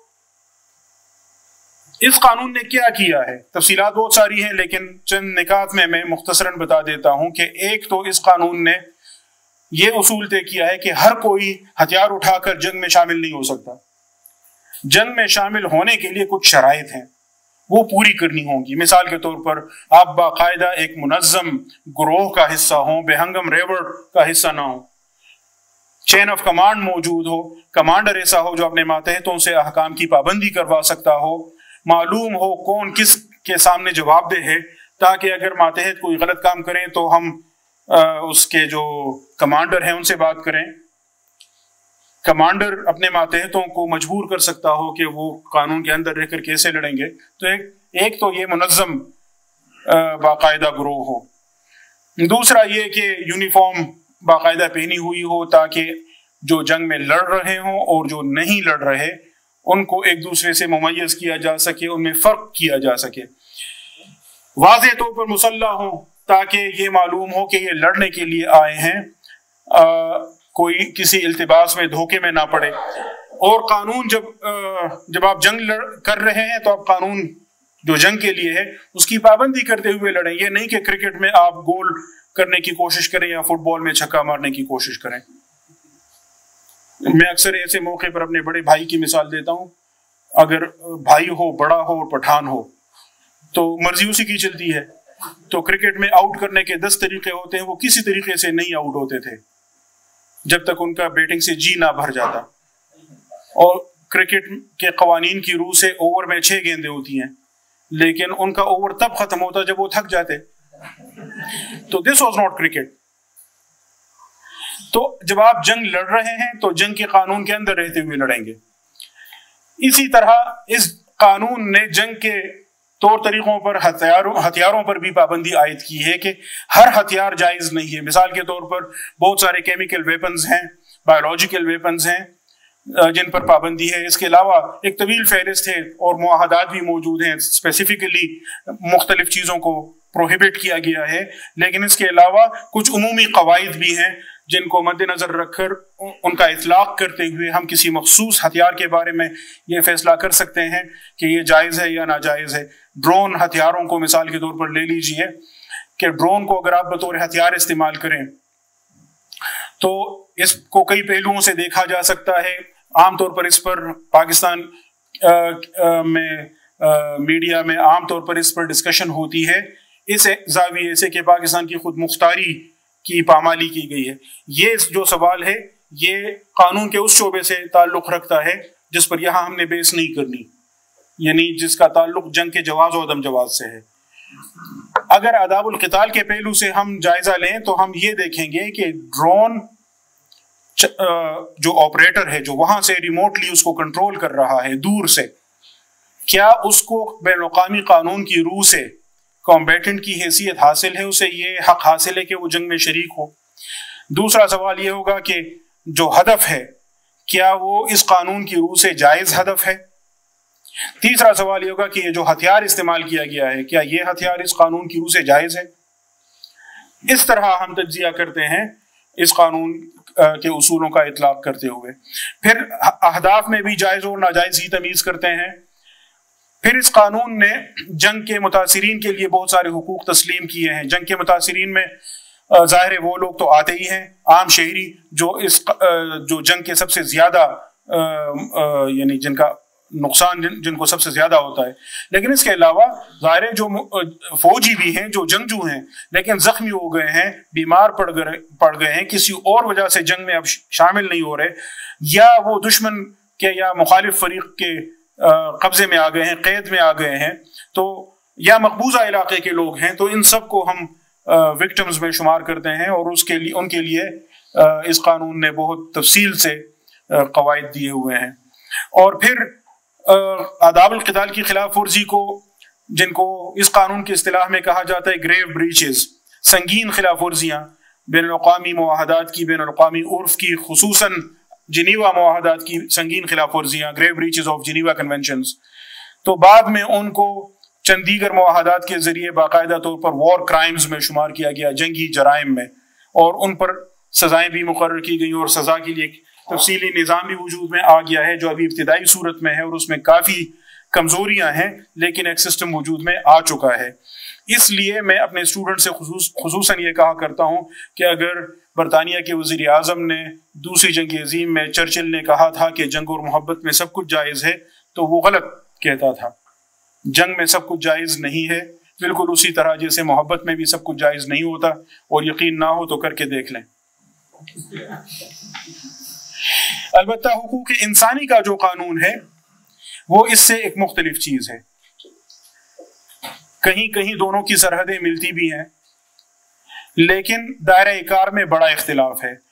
اس قانون نے کیا کیا ہے، تفصیلات بہت ساری ہیں، لیکن چند نکات میں مختصراً بتا دیتا ہوں کہ ایک تو اس قانون نے یہ اصول طے کیا ہے کہ ہر کوئی ہتھیار اٹھا کر جنگ میں شامل نہیں ہو سکتا۔ جنگ میں شامل ہونے کے لیے کچھ شرائط ہیں، وہ پوری کرنی ہوں گی۔ مثال کے طور پر آپ باقاعدہ ایک منظم گروہ کا حصہ ہوں، بے ہنگم ریوڑ کا حصہ نہ ہوں، چین آف کمانڈ موجود ہو، کمانڈر ایسا ہو جو اپنے ماتحتوں سے احکام کی پابندی کروا سکتا ہو، معلوم ہو کون کس کے سامنے جواب دہ ہے، تاکہ اگر ماتحت کوئی غلط کام کریں تو ہم اس کے جو کمانڈر ہیں ان سے بات کریں، کمانڈر اپنے ماتحتوں کو مجبور کر سکتا ہو کہ وہ قانون کے اندر رہ کر کیسے لڑیں گے۔ تو ایک تو یہ منظم باقاعدہ گروہ ہو، دوسرا یہ کہ یونیفارم باقاعدہ پہنی ہوئی ہو، تاکہ جو جنگ میں لڑ رہے ہوں اور جو نہیں لڑ رہے ان کو ایک دوسرے سے ممیز کیا جا سکے، ان میں فرق کیا جا سکے، واضح طور پر مسلح ہوں تاکہ یہ معلوم ہو کہ یہ لڑنے کے لیے آئے ہیں، کوئی کسی التباس میں دھوکے میں نہ پڑے۔ اور قانون جب آپ جنگ کر رہے ہیں تو آپ قانون جو جنگ کے لیے ہے اس کی پابندی کرتے ہوئے لڑیں. یہ نہیں کہ کرکٹ میں آپ گول کرنے کی کوشش کریں یا فٹ بال میں چھکا مارنے کی کوشش کریں. میں اکثر ایسے موقع پر اپنے بڑے بھائی کی مثال دیتا ہوں. اگر بھائی ہو, بڑا ہو اور پٹھان ہو تو مرضی اسی کی چلتی ہے. تو کرکٹ میں آؤٹ کرنے کے 10 طریقے ہوتے ہیں, وہ کسی طریقے سے نہیں آؤٹ ہوتے تھے جب تک ان کا بیٹنگ سے جی نہ بھر جاتا. اور کرکٹ کے قوانین کی روح سے اوور میں 6 گیندیں ہوتی ہیں, لیکن ان کا اوور تب ختم ہوتا جب وہ تھک جاتے. تو دس واز ناٹ کرکٹ. تو جب آپ جنگ لڑ رہے ہیں تو جنگ کے قانون کے اندر رہتے ہوئے لڑیں گے. اسی طرح اس قانون نے جنگ کے طور طریقوں پر ہتھیاروں پر بھی پابندی عائد کی ہے کہ ہر ہتھیار جائز نہیں ہے. مثال کے طور پر بہت سارے کیمیکل ویپنز ہیں, بایولوجیکل ویپنز ہیں جن پر پابندی ہے. اس کے علاوہ ایک طویل فہرست ہے اور معاہدات بھی موجود ہیں. اسپیسیفکلی مختلف چیزوں کو پروہیبٹ کیا گیا ہے, لیکن اس کے علاوہ کچھ عمومی قواعد بھی ہیں جن کو مد نظر رکھ کر ان کا اطلاق کرتے ہوئے ہم کسی مخصوص ہتھیار کے بارے میں یہ فیصلہ کر سکتے ہیں کہ یہ جائز ہے یا ناجائز ہے. ڈرون ہتھیاروں کو مثال کے طور پر لے لیجئے کہ ڈرون کو اگر آپ بطور ہتھیار استعمال کریں تو اس کو کئی پہلوؤں سے دیکھا جا سکتا ہے. عام طور پر اس پر پاکستان میں میڈیا میں عام طور پر اس پر ڈسکشن ہوتی ہے اس زاویے سے کہ پاکستان کی خود مختاری کی پامالی کی گئی ہے. یہ جو سوال ہے یہ قانون کے اس شعبے سے تعلق رکھتا ہے جس پر یہاں ہم نے بیس نہیں کرنی, یعنی جس کا تعلق جنگ کے جواز و عدم جواز سے ہے. اگر آداب القتال کے پہلو سے ہم جائزہ لیں تو ہم یہ دیکھیں گے کہ ڈرون جو آپریٹر ہے جو وہاں سے ریموٹلی اس کو کنٹرول کر رہا ہے دور سے, کیا اس کو بین الاقوامی قانون کی روح سے کمبیٹنٹ کی حیثیت حاصل ہے, اسے یہ حق حاصل ہے کہ وہ جنگ میں شریک ہو. دوسرا سوال یہ ہوگا کہ جو ہدف ہے کیا وہ اس قانون کی روح سے جائز ہدف ہے. تیسرا سوال یہ ہوگا کہ یہ جو ہتھیار استعمال کیا گیا ہے کیا یہ ہتھیار اس قانون کی روح سے جائز ہے. اس طرح ہم تجزیہ کرتے ہیں اس قانون کے اصولوں کا اطلاق کرتے ہوئے. پھر اہداف میں بھی جائز اور ناجائز ہی تمیز کرتے ہیں. پھر اس قانون نے جنگ کے متاثرین کے لیے بہت سارے حقوق تسلیم کیے ہیں. جنگ کے متاثرین میں ظاہر ہے وہ لوگ تو آتے ہی ہیں, عام شہری جو جنگ کے سب سے زیادہ یعنی جن کا نقصان جن کو سب سے زیادہ ہوتا ہے. لیکن اس کے علاوہ ظاہر ہے جو فوجی بھی ہیں جو جنگجو ہیں لیکن زخمی ہو گئے ہیں, بیمار پڑ گئے ہیں, کسی اور وجہ سے جنگ میں اب شامل نہیں ہو رہے, یا وہ دشمن کے یا مخالف فریق کے قبضے میں آ گئے ہیں, قید میں آ گئے ہیں, تو یا مقبوضہ علاقے کے لوگ ہیں, تو ان سب کو ہم وکٹمز میں شمار کرتے ہیں. اور ان کے لیے اس قانون نے بہت تفصیل سے قواعد دیے ہوئے ہیں. اور پھر آداب القتال کی خلاف ورزی کو, جن کو اس قانون کی اصطلاح میں کہا جاتا ہے گریو بریچز, سنگین خلاف ورزیاں, بین الاقوامی معاہدات کی, بین الاقوامی عرف کی, خصوصاً جنیوا معاہدات کی سنگین خلاف ورزیاں, grave breaches of Geneva conventions, تو بعد میں ان کو چند دیگر معاہدات کے ذریعے باقاعدہ طور پر وار کرائمز میں شمار کیا گیا, جنگی جرائم میں, اور ان پر سزائیں بھی مقرر کی گئیں, اور سزا کے لیے تفصیلی نظام بھی وجود میں آ گیا ہے جو ابھی ابتدائی صورت میں ہے اور اس میں کافی کمزوریاں ہیں, لیکن ایک سسٹم وجود میں آ چکا ہے. اس لیے میں اپنے اسٹوڈنٹ سے خصوصاً یہ کہا کرتا ہوں کہ اگر برطانیہ کے وزیر اعظم نے دوسری جنگ عظیم میں چرچل نے کہا تھا کہ جنگ اور محبت میں سب کچھ جائز ہے, تو وہ غلط کہتا تھا. جنگ میں سب کچھ جائز نہیں ہے, بالکل اسی طرح جیسے محبت میں بھی سب کچھ جائز نہیں ہوتا, اور یقین نہ ہو تو کر کے دیکھ لیں. البتہ حقوق انسانی کا جو قانون ہے وہ اس سے ایک مختلف چیز ہے. کہیں کہیں دونوں کی سرحدیں ملتی بھی ہیں, لیکن دائرہ کار میں بڑا اختلاف ہے.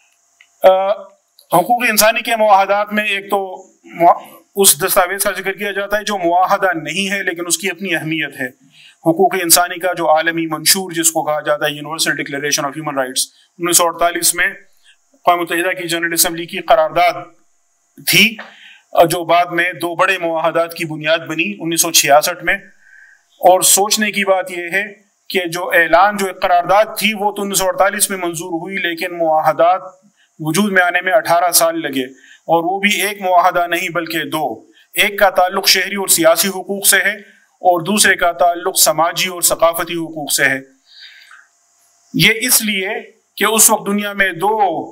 حقوق انسانی کے معاہدات میں ایک تو اس دستاویز کا ذکر کیا جاتا ہے جو معاہدہ نہیں ہے لیکن اس کی اپنی اہمیت ہے. حقوق انسانی کا جو عالمی منشور جس کو کہا جاتا ہے universal declaration of human rights, 1948 میں اقوام متحدہ کی جنرل اسمبلی کی قرارداد تھی جو بعد میں 2 بڑے معاہدات کی بنیاد بنی 1966 میں. اور سوچنے کی بات یہ ہے کہ جو اعلان جو ایک قرارداد تھی وہ تو 1948 میں منظور ہوئی, لیکن معاہدات وجود میں آنے میں 18 سال لگے, اور وہ بھی ایک معاہدہ نہیں بلکہ 2. ایک کا تعلق شہری اور سیاسی حقوق سے ہے, اور دوسرے کا تعلق سماجی اور ثقافتی حقوق سے ہے۔ یہ اس لیے کہ اس وقت دنیا میں دو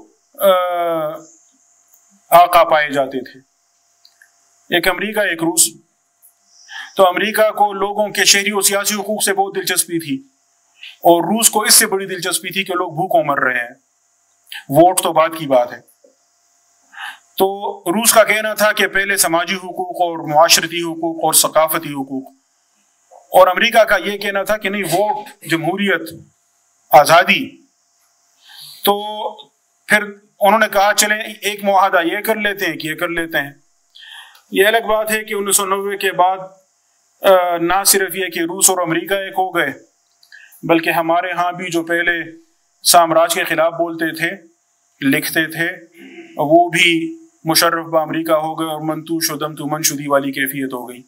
آقا پائے جاتے تھے، ایک امریکہ ایک روس۔ تو امریکہ کو لوگوں کے شہری و سیاسی حقوق سے بہت دلچسپی تھی، اور روس کو اس سے بڑی دلچسپی تھی کہ لوگ بھوکوں مر رہے ہیں، ووٹ تو بعد کی بات ہے۔ تو روس کا کہنا تھا کہ پہلے سماجی حقوق اور معاشرتی حقوق اور ثقافتی حقوق، اور امریکہ کا یہ کہنا تھا کہ نہیں، ووٹ، جمہوریت، آزادی۔ تو پھر انہوں نے کہا چلیں ایک معاہدہ یہ کر لیتے ہیں کہ یہ کر لیتے ہیں۔ یہ الگ بات ہے کہ 1990 کے بعد نہ صرف یہ کہ روس اور امریکہ ایک ہو گئے، بلکہ ہمارے ہاں بھی جو پہلے سامراج کے خلاف بولتے تھے، لکھتے تھے، وہ بھی مشرف با امریکہ ہو گئے، اور منتو شدم تو منشدی والی کیفیت ہو گئی۔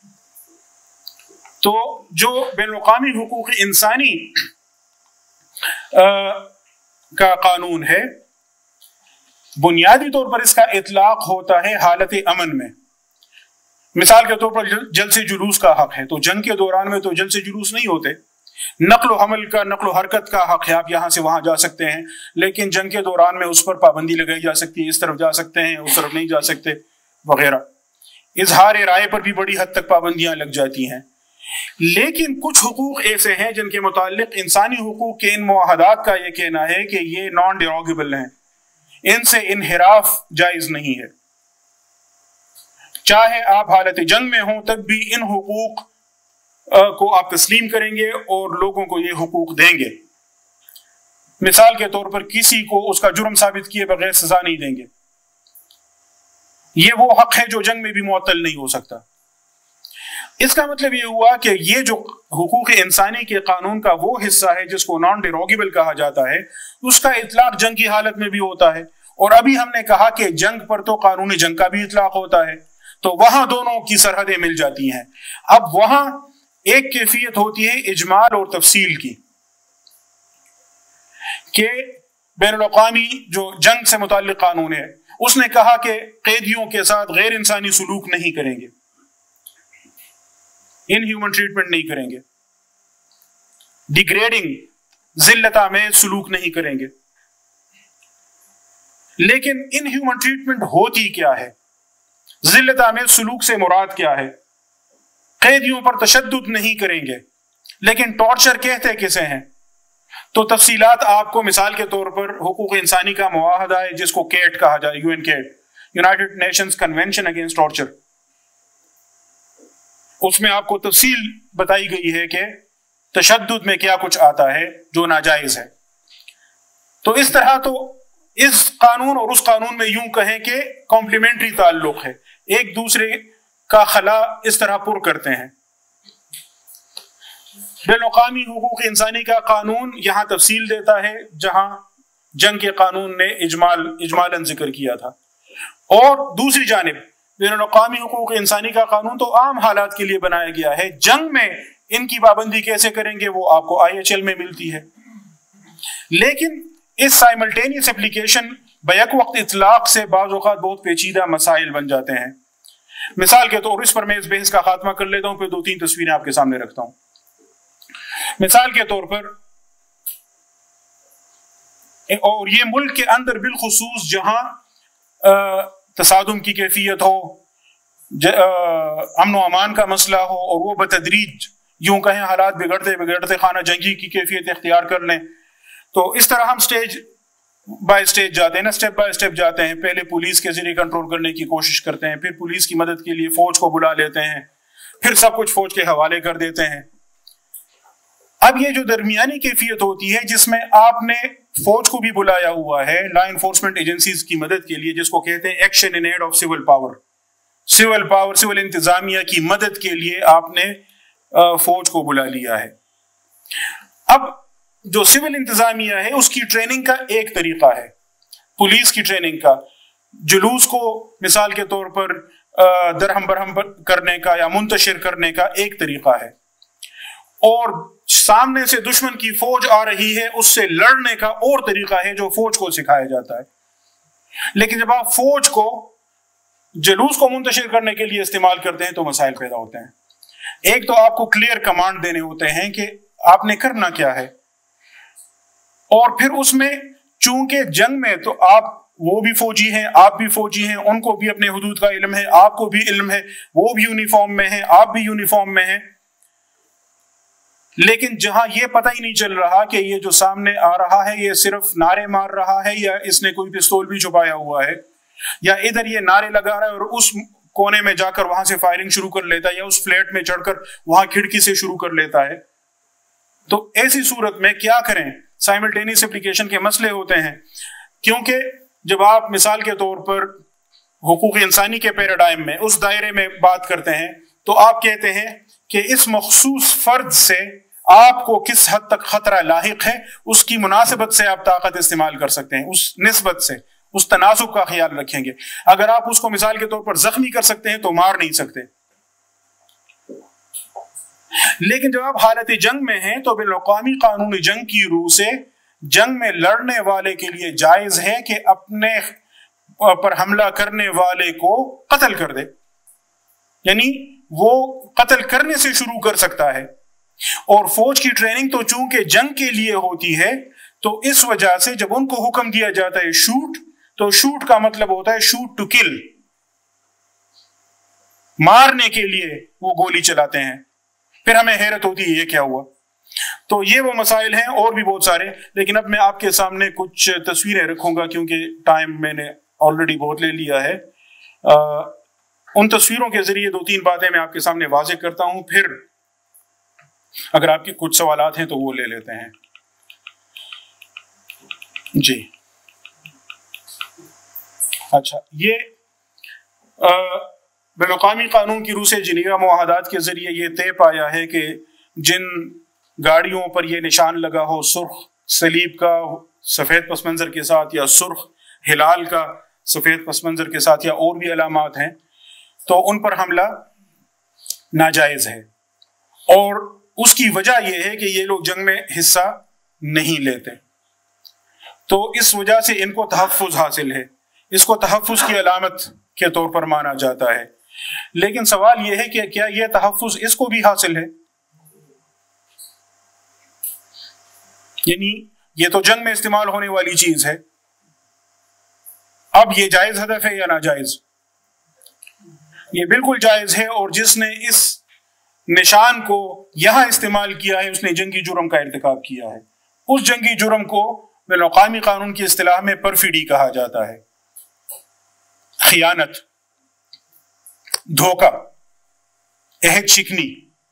تو جو بین الاقوامی حقوق انسانی کا قانون ہے، بنیادی طور پر اس کا اطلاق ہوتا ہے حالت امن میں۔ مثال کے طور پر جلسے جلوس کا حق ہے، تو جنگ کے دوران میں تو جلسے جلوس نہیں ہوتے۔ نقل و حمل کا، نقل و حرکت کا حق ہے، آپ یہاں سے وہاں جا سکتے ہیں، لیکن جنگ کے دوران میں اس پر پابندی لگائی جا سکتی ہے، اس طرف جا سکتے ہیں، اس طرف نہیں جا سکتے وغیرہ۔ اظہار رائے پر بھی بڑی حد تک پابندیاں لگ جاتی ہیں۔ لیکن کچھ حقوق ایسے ہیں جن کے متعلق انسانی حقوق کے ان معاہدات کا یہ کہنا ہے کہ یہ نان ڈیروگیبل ہیں، ان سے انحراف جائز نہیں ہے۔ چاہے آپ حالت جنگ میں ہوں تب بھی ان حقوق کو آپ تسلیم کریں گے اور لوگوں کو یہ حقوق دیں گے۔ مثال کے طور پر کسی کو اس کا جرم ثابت کیے بغیر سزا نہیں دیں گے۔ یہ وہ حق ہے جو جنگ میں بھی معطل نہیں ہو سکتا۔ اس کا مطلب یہ ہوا کہ یہ جو حقوق انسانی کے قانون کا وہ حصہ ہے جس کو نان ڈیروگیبل کہا جاتا ہے، اس کا اطلاق جنگ کی حالت میں بھی ہوتا ہے۔ اور ابھی ہم نے کہا کہ جنگ پر تو قانون جنگ کا بھی اطلاق ہوتا ہے، تو وہاں دونوں کی سرحدیں مل جاتی ہیں۔ اب وہاں ایک کیفیت ہوتی ہے اجمال اور تفصیل کی، کہ بین الاقوامی جو جنگ سے متعلق قانون ہے، اس نے کہا کہ قیدیوں کے ساتھ غیر انسانی سلوک نہیں کریں گے، ان ہیومن ٹریٹمنٹ نہیں کریں گے، ڈیگریڈنگ، ذلت آمیز سلوک نہیں کریں گے۔ لیکن ان ہیومن ٹریٹمنٹ ہوتی کیا ہے؟ ذلت آمیز سلوک سے مراد کیا ہے؟ قیدیوں پر تشدد نہیں کریں گے، لیکن ٹارچر کہتے کسے ہیں؟ تو تفصیلات آپ کو، مثال کے طور پر حقوق انسانی کا معاہدہ ہے جس کو کیٹ کہا جائے، U N CAT, united nations convention against torture, اس میں آپ کو تفصیل بتائی گئی ہے کہ تشدد میں کیا کچھ آتا ہے جو ناجائز ہے۔ تو اس طرح تو اس قانون اور اس قانون میں یوں کہیں کہ کمپلیمنٹری تعلق ہے، ایک دوسرے کا خلا اس طرح پر کرتے ہیں۔ بین الاقوامی حقوق انسانی کا قانون یہاں تفصیل دیتا ہے جہاں جنگ کے قانون نے اجمالاً ذکر کیا تھا، اور دوسری جانب بین الاقوامی حقوق انسانی کا قانون تو عام حالات کے لیے بنایا گیا ہے، جنگ میں ان کی پابندی کیسے کریں گے وہ آپ کو IHL میں ملتی ہے۔ لیکن اس سائملٹینیس اپلیکیشن بیک وقت اطلاق سے بعض اوقات بہت پیچیدہ مسائل بن جاتے ہیں۔ مثال کے طور، اس پر میں اس بحث کا خاتمہ کر لیتا ہوں، پھر 2-3 تصویریں آپ کے سامنے رکھتا ہوں۔ مثال کے طور پر، اور یہ ملک کے اندر بالخصوص جہاں تصادم کی کیفیت ہو، امن و امان کا مسئلہ ہو، اور وہ بتدریج یوں کہیں حالات بگڑتے بگڑتے خانہ جنگی کی کیفیت اختیار کر لیں، تو اس طرح ہم سٹیج بائی سٹیج جاتے ہیں نا، سٹیپ بائی سٹیپ جاتے ہیں۔ پہلے پولیس کے ذریعے کنٹرول کرنے کی کوشش کرتے ہیں، پھر پولیس کی مدد کے لیے فوج کو بلا لیتے ہیں، پھر سب کچھ فوج کے حوالے کر دیتے ہیں۔ اب یہ جو درمیانی کیفیت ہوتی ہے جس میں آپ نے فوج کو بھی بلایا ہوا ہے لا انفورسمنٹ ایجنسیز کی مدد کے لیے، جس کو کہتے ہیں action in aid of civil power, civil انتظامیہ کی مدد کے لیے آپ نے فوج کو بلا لیا ہے۔ اب جو سول انتظامیہ ہے اس کی ٹریننگ کا ایک طریقہ ہے، پولیس کی ٹریننگ کا، جلوس کو مثال کے طور پر درہم برہم کرنے کا یا منتشر کرنے کا ایک طریقہ ہے، اور سامنے سے دشمن کی فوج آ رہی ہے اس سے لڑنے کا اور طریقہ ہے جو فوج کو سکھایا جاتا ہے۔ لیکن جب آپ فوج کو جلوس کو منتشر کرنے کے لیے استعمال کرتے ہیں تو مسائل پیدا ہوتے ہیں۔ ایک تو آپ کو کلیئر کمانڈ دینے ہوتے ہیں کہ آپ نے کرنا کیا ہے، اور پھر اس میں چونکہ جنگ میں تو آپ وہ بھی فوجی ہیں، آپ بھی فوجی ہیں، ان کو بھی اپنے حدود کا علم ہے، آپ کو بھی علم ہے، وہ بھی یونیفارم میں ہیں، آپ بھی یونیفارم میں ہیں، لیکن جہاں یہ پتہ ہی نہیں چل رہا کہ یہ جو سامنے آ رہا ہے یہ صرف نعرے مار رہا ہے یا اس نے کوئی پستول بھی چھپایا ہوا ہے، یا ادھر یہ نعرے لگا رہا ہے اور اس کونے میں جا کر وہاں سے فائرنگ شروع کر لیتا ہے، یا اس فلیٹ میں چڑھ کر وہاں کھڑکی سے شروع کر لیتا ہے، تو ایسی صورت میں کیا کریں؟ سائملٹینیس اپلیکیشن کے مسئلے ہوتے ہیں، کیونکہ جب آپ مثال کے طور پر حقوق انسانی کے پیراڈائم میں اس دائرے میں بات کرتے ہیں تو آپ کہتے ہیں کہ اس مخصوص فرد سے آپ کو کس حد تک خطرہ لاحق ہے، اس کی مناسبت سے آپ طاقت استعمال کر سکتے ہیں، اس نسبت سے، اس تناسب کا خیال رکھیں گے۔ اگر آپ اس کو مثال کے طور پر زخمی کر سکتے ہیں تو مار نہیں سکتے، لیکن جب آپ حالت جنگ میں ہیں تو بین الاقوامی قانون جنگ کی روح سے جنگ میں لڑنے والے کے لیے جائز ہے کہ اپنے پر حملہ کرنے والے کو قتل کر دے، یعنی وہ قتل کرنے سے شروع کر سکتا ہے، اور فوج کی ٹریننگ تو چونکہ جنگ کے لیے ہوتی ہے تو اس وجہ سے جب ان کو حکم دیا جاتا ہے شوٹ، تو شوٹ کا مطلب ہوتا ہے شوٹ ٹو کل، مارنے کے لیے وہ گولی چلاتے ہیں، پھر ہمیں حیرت ہوتی ہے یہ کیا ہوا۔ تو یہ وہ مسائل ہیں اور بھی بہت سارے، لیکن اب میں آپ کے سامنے کچھ تصویریں رکھوں گا کیونکہ ٹائم میں نے آلریڈی بہت لے لیا ہے۔ ان تصویروں کے ذریعے 2-3 باتیں میں آپ کے سامنے واضح کرتا ہوں، پھر اگر آپ کے کچھ سوالات ہیں تو وہ لے لیتے ہیں۔ جی اچھا، یہ بین الاقوامی قانون کی روح سے جنیوا معاہدات کے ذریعے یہ طے پایا ہے کہ جن گاڑیوں پر یہ نشان لگا ہو سرخ صلیب کا سفید پس منظر کے ساتھ، یا سرخ ہلال کا سفید پس منظر کے ساتھ، یا اور بھی علامات ہیں، تو ان پر حملہ ناجائز ہے، اور اس کی وجہ یہ ہے کہ یہ لوگ جنگ میں حصہ نہیں لیتے، تو اس وجہ سے ان کو تحفظ حاصل ہے، اس کو تحفظ کی علامت کے طور پر مانا جاتا ہے۔ لیکن سوال یہ ہے کہ کیا یہ تحفظ اس کو بھی حاصل ہے؟ یعنی یہ تو جنگ میں استعمال ہونے والی چیز ہے، اب یہ جائز ہدف ہے یا ناجائز؟ یہ بالکل جائز ہے، اور جس نے اس نشان کو یہاں استعمال کیا ہے اس نے جنگی جرم کا ارتکاب کیا ہے۔ اس جنگی جرم کو بین الاقوامی قانون کی اصطلاح میں پرفیڈی کہا جاتا ہے، خیانت، دھوکہ، عہد شکنی،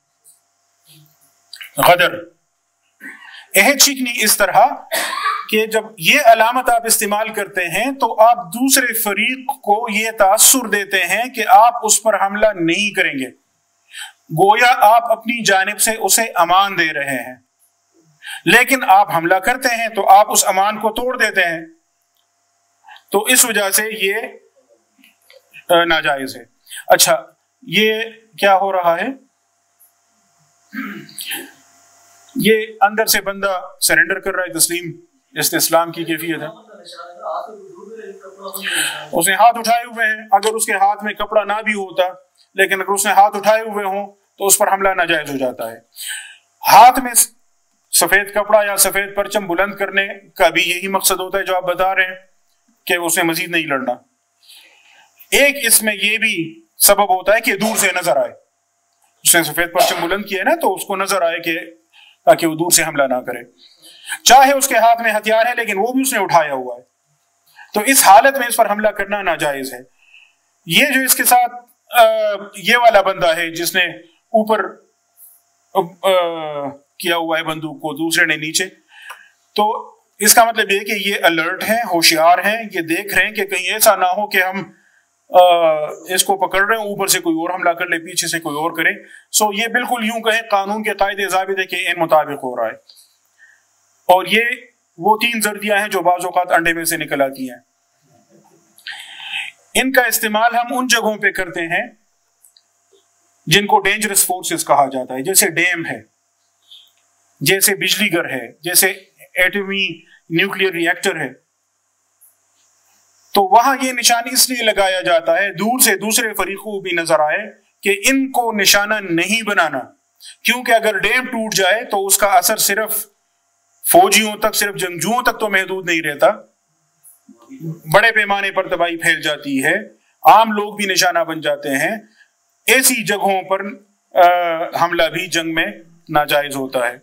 غدر۔ عہد شکنی اس طرح کہ جب یہ علامت آپ استعمال کرتے ہیں تو آپ دوسرے فریق کو یہ تاثر دیتے ہیں کہ آپ اس پر حملہ نہیں کریں گے، گویا آپ اپنی جانب سے اسے امان دے رہے ہیں، لیکن آپ حملہ کرتے ہیں تو آپ اس امان کو توڑ دیتے ہیں، تو اس وجہ سے یہ ناجائز ہے۔ اچھا، یہ کیا ہو رہا ہے؟ یہ اندر سے بندہ سرنڈر کر رہا ہے، تسلیم استسلام کی کیفیت ہے، اس نے ہاتھ اٹھائے ہوئے ہیں، اگر اس کے ہاتھ میں کپڑا نہ بھی ہوتا لیکن اگر اس نے ہاتھ اٹھائے ہوئے ہوں تو اس پر حملہ ناجائز ہو جاتا ہے۔ ہاتھ میں سفید کپڑا یا سفید پرچم بلند کرنے کا بھی یہی مقصد ہوتا ہے جو آپ بتا رہے ہیں کہ اسے مزید نہیں لڑنا۔ ایک اس میں یہ بھی سبب ہوتا ہے کہ دور سے نظر آئے، اس نے سفید پرچم بلند کیا ہے نا تو اس کو نظر آئے کہ تاکہ وہ دور سے حملہ نہ کرے، چاہے اس کے ہاتھ میں ہتھیار ہے لیکن وہ بھی اس نے اٹھایا ہوا ہے، تو اس حالت میں اس پر حملہ کرنا ناجائز ہے۔ یہ جو اس کے ساتھ یہ والا بندہ ہے جس نے اوپر کیا ہوا ہے بندوق کو، دوسرے نے نیچے، تو اس کا مطلب یہ کہ یہ الرٹ ہیں، ہوشیار ہیں، یہ دیکھ رہے ہیں کہ کہیں ایسا نہ ہو کہ ہم اس کو پکڑ رہے ہیں، اوپر سے کوئی اور حملہ کر لے، پیچھے سے کوئی اور کرے، سو یہ بالکل یوں کہیں قانون کے قاعدے ضابطے کے ان مطابق ہو رہا ہے۔ اور یہ وہ 3 زردیاں ہیں جو بعض اوقات انڈے میں سے نکل آتی ہیں، ان کا استعمال ہم ان جگہوں پہ کرتے ہیں جن کو ڈینجرس فورسز کہا جاتا ہے، جیسے ڈیم ہے، جیسے بجلی گھر ہے، جیسے ایٹمی نیوکلیئر ری ایکٹر ہے، تو وہاں یہ نشان اس لیے لگایا جاتا ہے دور سے دوسرے فریق کو بھی نظر آئے کہ ان کو نشانہ نہیں بنانا، کیونکہ اگر ڈیم ٹوٹ جائے تو اس کا اثر صرف فوجیوں تک، صرف جنگجوؤں تک تو محدود نہیں رہتا، بڑے پیمانے پر تباہی پھیل جاتی ہے، عام لوگ بھی نشانہ بن جاتے ہیں۔ ایسی جگہوں پر حملہ بھی جنگ میں ناجائز ہوتا ہے۔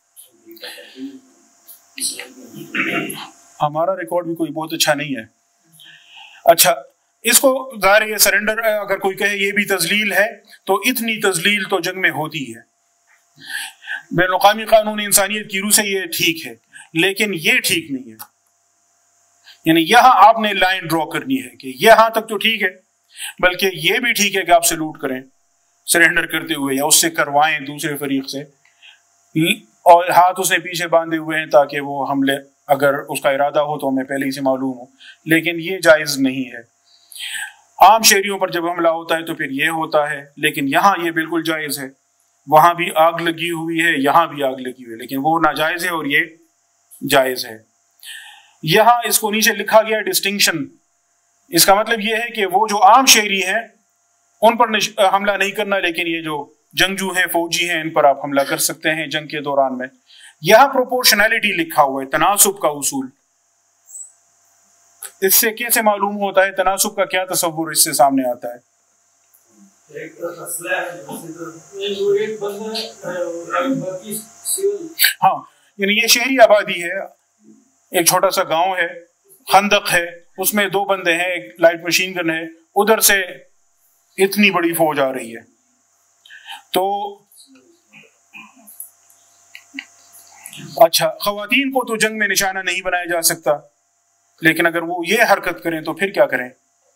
ہمارا ریکارڈ بھی کوئی بہت اچھا نہیں ہے۔ اچھا، اس کو ظاہر یہ سرنڈر اگر کوئی کہے یہ بھی تذلیل ہے، تو اتنی تذلیل تو جنگ میں ہوتی ہے۔ بین الاقوامی قانون انسانیت کی روح سے یہ ٹھیک ہے، لیکن یہ ٹھیک نہیں ہے۔ یعنی یہاں آپ نے لائن ڈرا کرنی ہے کہ یہاں تک تو ٹھیک ہے، بلکہ یہ بھی ٹھیک ہے کہ آپ سلوٹ کریں سرنڈر کرتے ہوئے، یا اس سے کروائیں دوسرے فریق سے، اور ہاتھ اس نے پیچھے باندھے ہوئے ہیں تاکہ وہ حملے اگر اس کا ارادہ ہو تو ہمیں پہلے ہی سے معلوم ہو، لیکن یہ جائز نہیں ہے۔ عام شہریوں پر جب حملہ ہوتا ہے تو پھر یہ ہوتا ہے، لیکن یہاں یہ بالکل جائز ہے۔ وہاں بھی آگ لگی ہوئی ہے، یہاں بھی آگ لگی ہوئی ہے، لیکن وہ ناجائز ہے اور یہ جائز ہے۔ یہاں اس کو نیچے لکھا گیا ڈسٹنکشن، اس کا مطلب یہ ہے کہ وہ جو عام شہری ہیں ان پر حملہ نہیں کرنا، لیکن یہ جو جنگجو ہیں، فوجی ہیں، ان پر آپ حملہ کر سکتے ہیں جنگ کے دوران میں۔ یہاں پروپورشنالٹی لکھا ہوا ہے، تناسب کا اصول۔ اس سے کیسے معلوم ہوتا ہے؟ تناسب کا کیا تصور اس سے سامنے آتا ہے؟ ہاں، یعنی یہ شہری آبادی ہے، ایک چھوٹا سا گاؤں ہے، خندق ہے، اس میں 2 بندے ہیں، ایک لائٹ مشین گن ہے، ادھر سے اتنی بڑی فوج آ رہی ہے، تو اچھا، خواتین کو تو جنگ میں نشانہ نہیں بنایا جا سکتا، لیکن اگر وہ یہ حرکت کریں تو پھر کیا کریں؟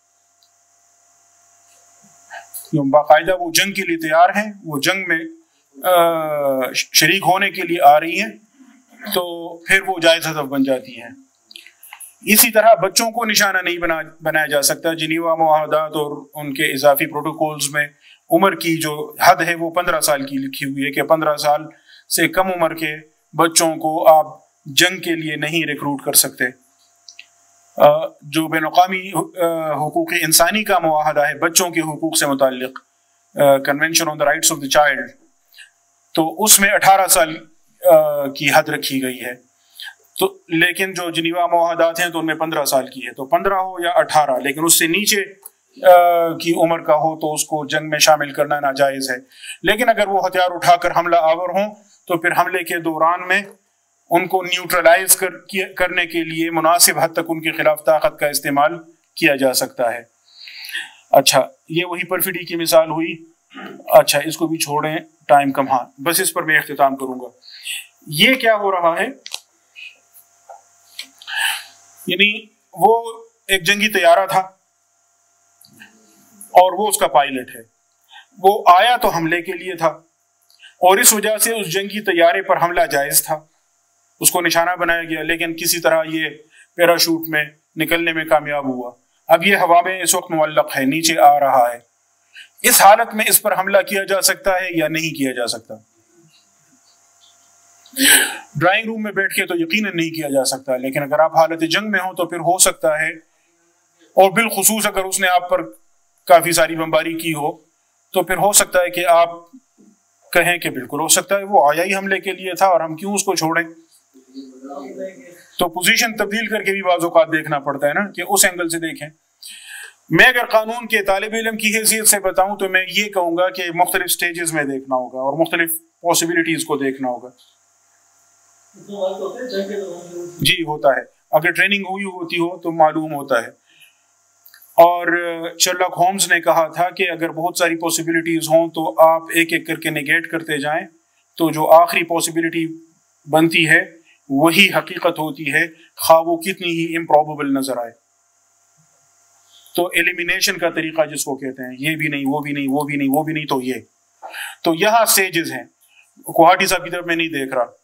باقاعدہ وہ جنگ کے لیے تیار ہیں، وہ جنگ میں شریک ہونے کے لیے آ رہی ہیں، تو پھر وہ جائز ہدف بن جاتی ہیں۔ اسی طرح بچوں کو نشانہ نہیں بنایا جا سکتا۔ جنیوا معاہدات اور ان کے اضافی پروٹوکولز میں عمر کی جو حد ہے وہ 15 سال کی لکھی ہوئی ہے، کہ 15 سال سے کم عمر کے بچوں کو آپ جنگ کے لیے نہیں ریکروٹ کر سکتے۔ جو بین الاقوامی حقوق انسانی کا معاہدہ ہے بچوں کے حقوق سے متعلق، convention on the rights of the child, تو اس میں 18 سال کی حد رکھی گئی ہے، تو لیکن جو جنیوا معاہدات ہیں تو ان میں 15 سال کی ہے، تو 15 ہو یا 18، لیکن اس سے نیچے کی عمر کا ہو تو اس کو جنگ میں شامل کرنا ناجائز ہے۔ لیکن اگر وہ ہتھیار اٹھا کر حملہ آور ہوں تو پھر حملے کے دوران میں ان کو نیوٹرلائز کرنے کے لیے مناسب حد تک ان کے خلاف طاقت کا استعمال کیا جا سکتا ہے۔ اچھا، یہ وہی پرفیڈی کی مثال ہوئی۔ اچھا، اس کو بھی چھوڑیں، ٹائم کم، ہاں بس اس پر میں اختتام کروں گا۔ یہ کیا ہو رہا ہے، یعنی وہ ایک جنگی طیارہ تھا اور وہ اس کا پائلٹ ہے، وہ آیا تو حملے کے لیے تھا، اور اس وجہ سے اس جنگی طیارے پر حملہ جائز تھا، اس کو نشانہ بنایا گیا، لیکن کسی طرح یہ پیراشوٹ میں نکلنے میں کامیاب ہوا۔ اب یہ ہوا میں اس وقت معلق ہے، نیچے آ رہا ہے، اس حالت میں اس پر حملہ کیا جا سکتا ہے یا نہیں کیا جا سکتا؟ ڈرائنگ روم میں بیٹھ کے تو یقیناً نہیں کیا جا سکتا، لیکن اگر آپ حالت جنگ میں ہوں تو پھر ہو سکتا ہے، اور بالخصوص اگر اس نے آپ پر کافی ساری بمباری کی ہو تو پھر ہو سکتا ہے کہ آپ کہیں کہ بالکل ہو سکتا ہے وہ آیا ہی حملے کے لیے تھا اور ہم کیوں اس کو چھوڑیں۔ تو پوزیشن تبدیل کر کے بھی بعض اوقات دیکھنا پڑتا ہے نا، کہ اس اینگل سے دیکھیں۔ میں اگر قانون کے طالب علم کی حیثیت سے بتاؤں تو میں یہ کہوں گا کہ مختلف سٹیجز میں دیکھنا ہوگا اور مختلف پاسبلٹیز کو دیکھنا ہوگا۔ جی ہوتا ہے، اگر ٹریننگ ہوئی ہوتی ہو تو معلوم ہوتا ہے۔ اور شرلاک ہومز نے کہا تھا کہ اگر بہت ساری پاسبلٹیز ہوں تو آپ ایک ایک کر کے نیگیٹ کرتے جائیں، تو جو آخری پاسبلٹی بنتی ہے وہی حقیقت ہوتی ہے، خواہ وہ کتنی ہی امپروبیبل نظر آئے۔ تو ایلیمینیشن کا طریقہ جس کو کہتے ہیں، یہ بھی نہیں، وہ بھی نہیں، وہ بھی نہیں، وہ بھی نہیں، تو یہ، تو یہاں سٹیجز ہیں۔ کوہاٹی صاحب کی طرف میں نہیں دیکھ رہا۔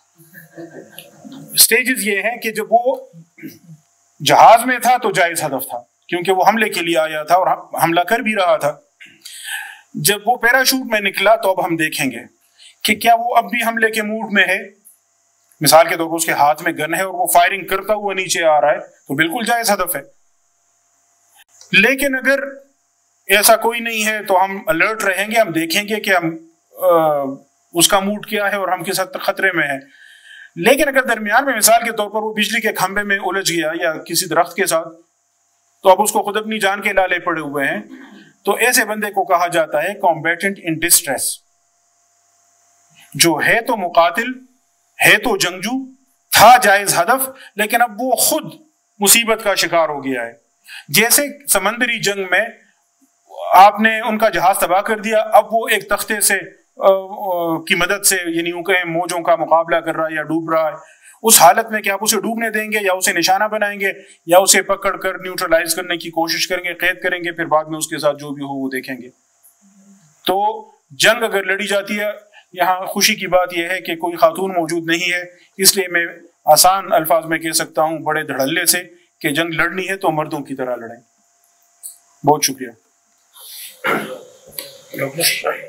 سٹیجز یہ ہیں کہ جب وہ جہاز میں تھا تو جائز ہدف تھا، کیونکہ وہ حملے کے لیے آیا تھا اور حملہ کر بھی رہا تھا۔ جب وہ پیراشوٹ میں نکلا تو اب ہم دیکھیں گے کہ کیا وہ اب بھی حملے کے موڈ میں ہے۔ مثال کے طور پر اس کے ہاتھ میں گن ہے اور وہ فائرنگ کرتا ہوا نیچے آ رہا ہے تو بالکل جائز ہدف ہے۔ لیکن اگر ایسا کوئی نہیں ہے تو ہم الرٹ رہیں گے، ہم دیکھیں گے کہ ہم اس کا موڈ کیا ہے اور ہم کس حد تک خطرے میں ہیں. لیکن اگر درمیان میں مثال کے طور پر وہ بجلی کے کھمبے میں الجھ گیا یا کسی درخت کے ساتھ، تو اب اس کو خود اپنی جان کے لالے پڑے ہوئے ہیں، تو ایسے بندے کو کہا جاتا ہے کمبیٹنٹ ان ڈسٹریس، جو ہے تو مقاتل، ہے تو جنگجو، تھا جائز ہدف، لیکن اب وہ خود مصیبت کا شکار ہو گیا ہے. جیسے سمندری جنگ میں آپ نے ان کا جہاز تباہ کر دیا، اب وہ ایک تختے سے کی مدد سے، یعنی یوں کہیں موجوں کا مقابلہ کر رہا ہے یا ڈوب رہا ہے. اس حالت میں کہ آپ اسے ڈوبنے دیں گے یا اسے نشانہ بنائیں گے یا اسے پکڑ کر نیوٹرلائز کرنے کی کوشش کریں گے، قید کریں گے، پھر بعد میں اس کے ساتھ جو بھی ہو وہ دیکھیں گے. تو جنگ اگر لڑی جاتی ہے، یہاں خوشی کی بات یہ ہے کہ کوئی خاتون موجود نہیں ہے، اس لیے میں آسان الفاظ میں کہہ سکتا ہوں بڑے دھڑلے سے کہ جنگ لڑنی ہے تو مردوں کی طرح لڑیں. بہت شکریہ.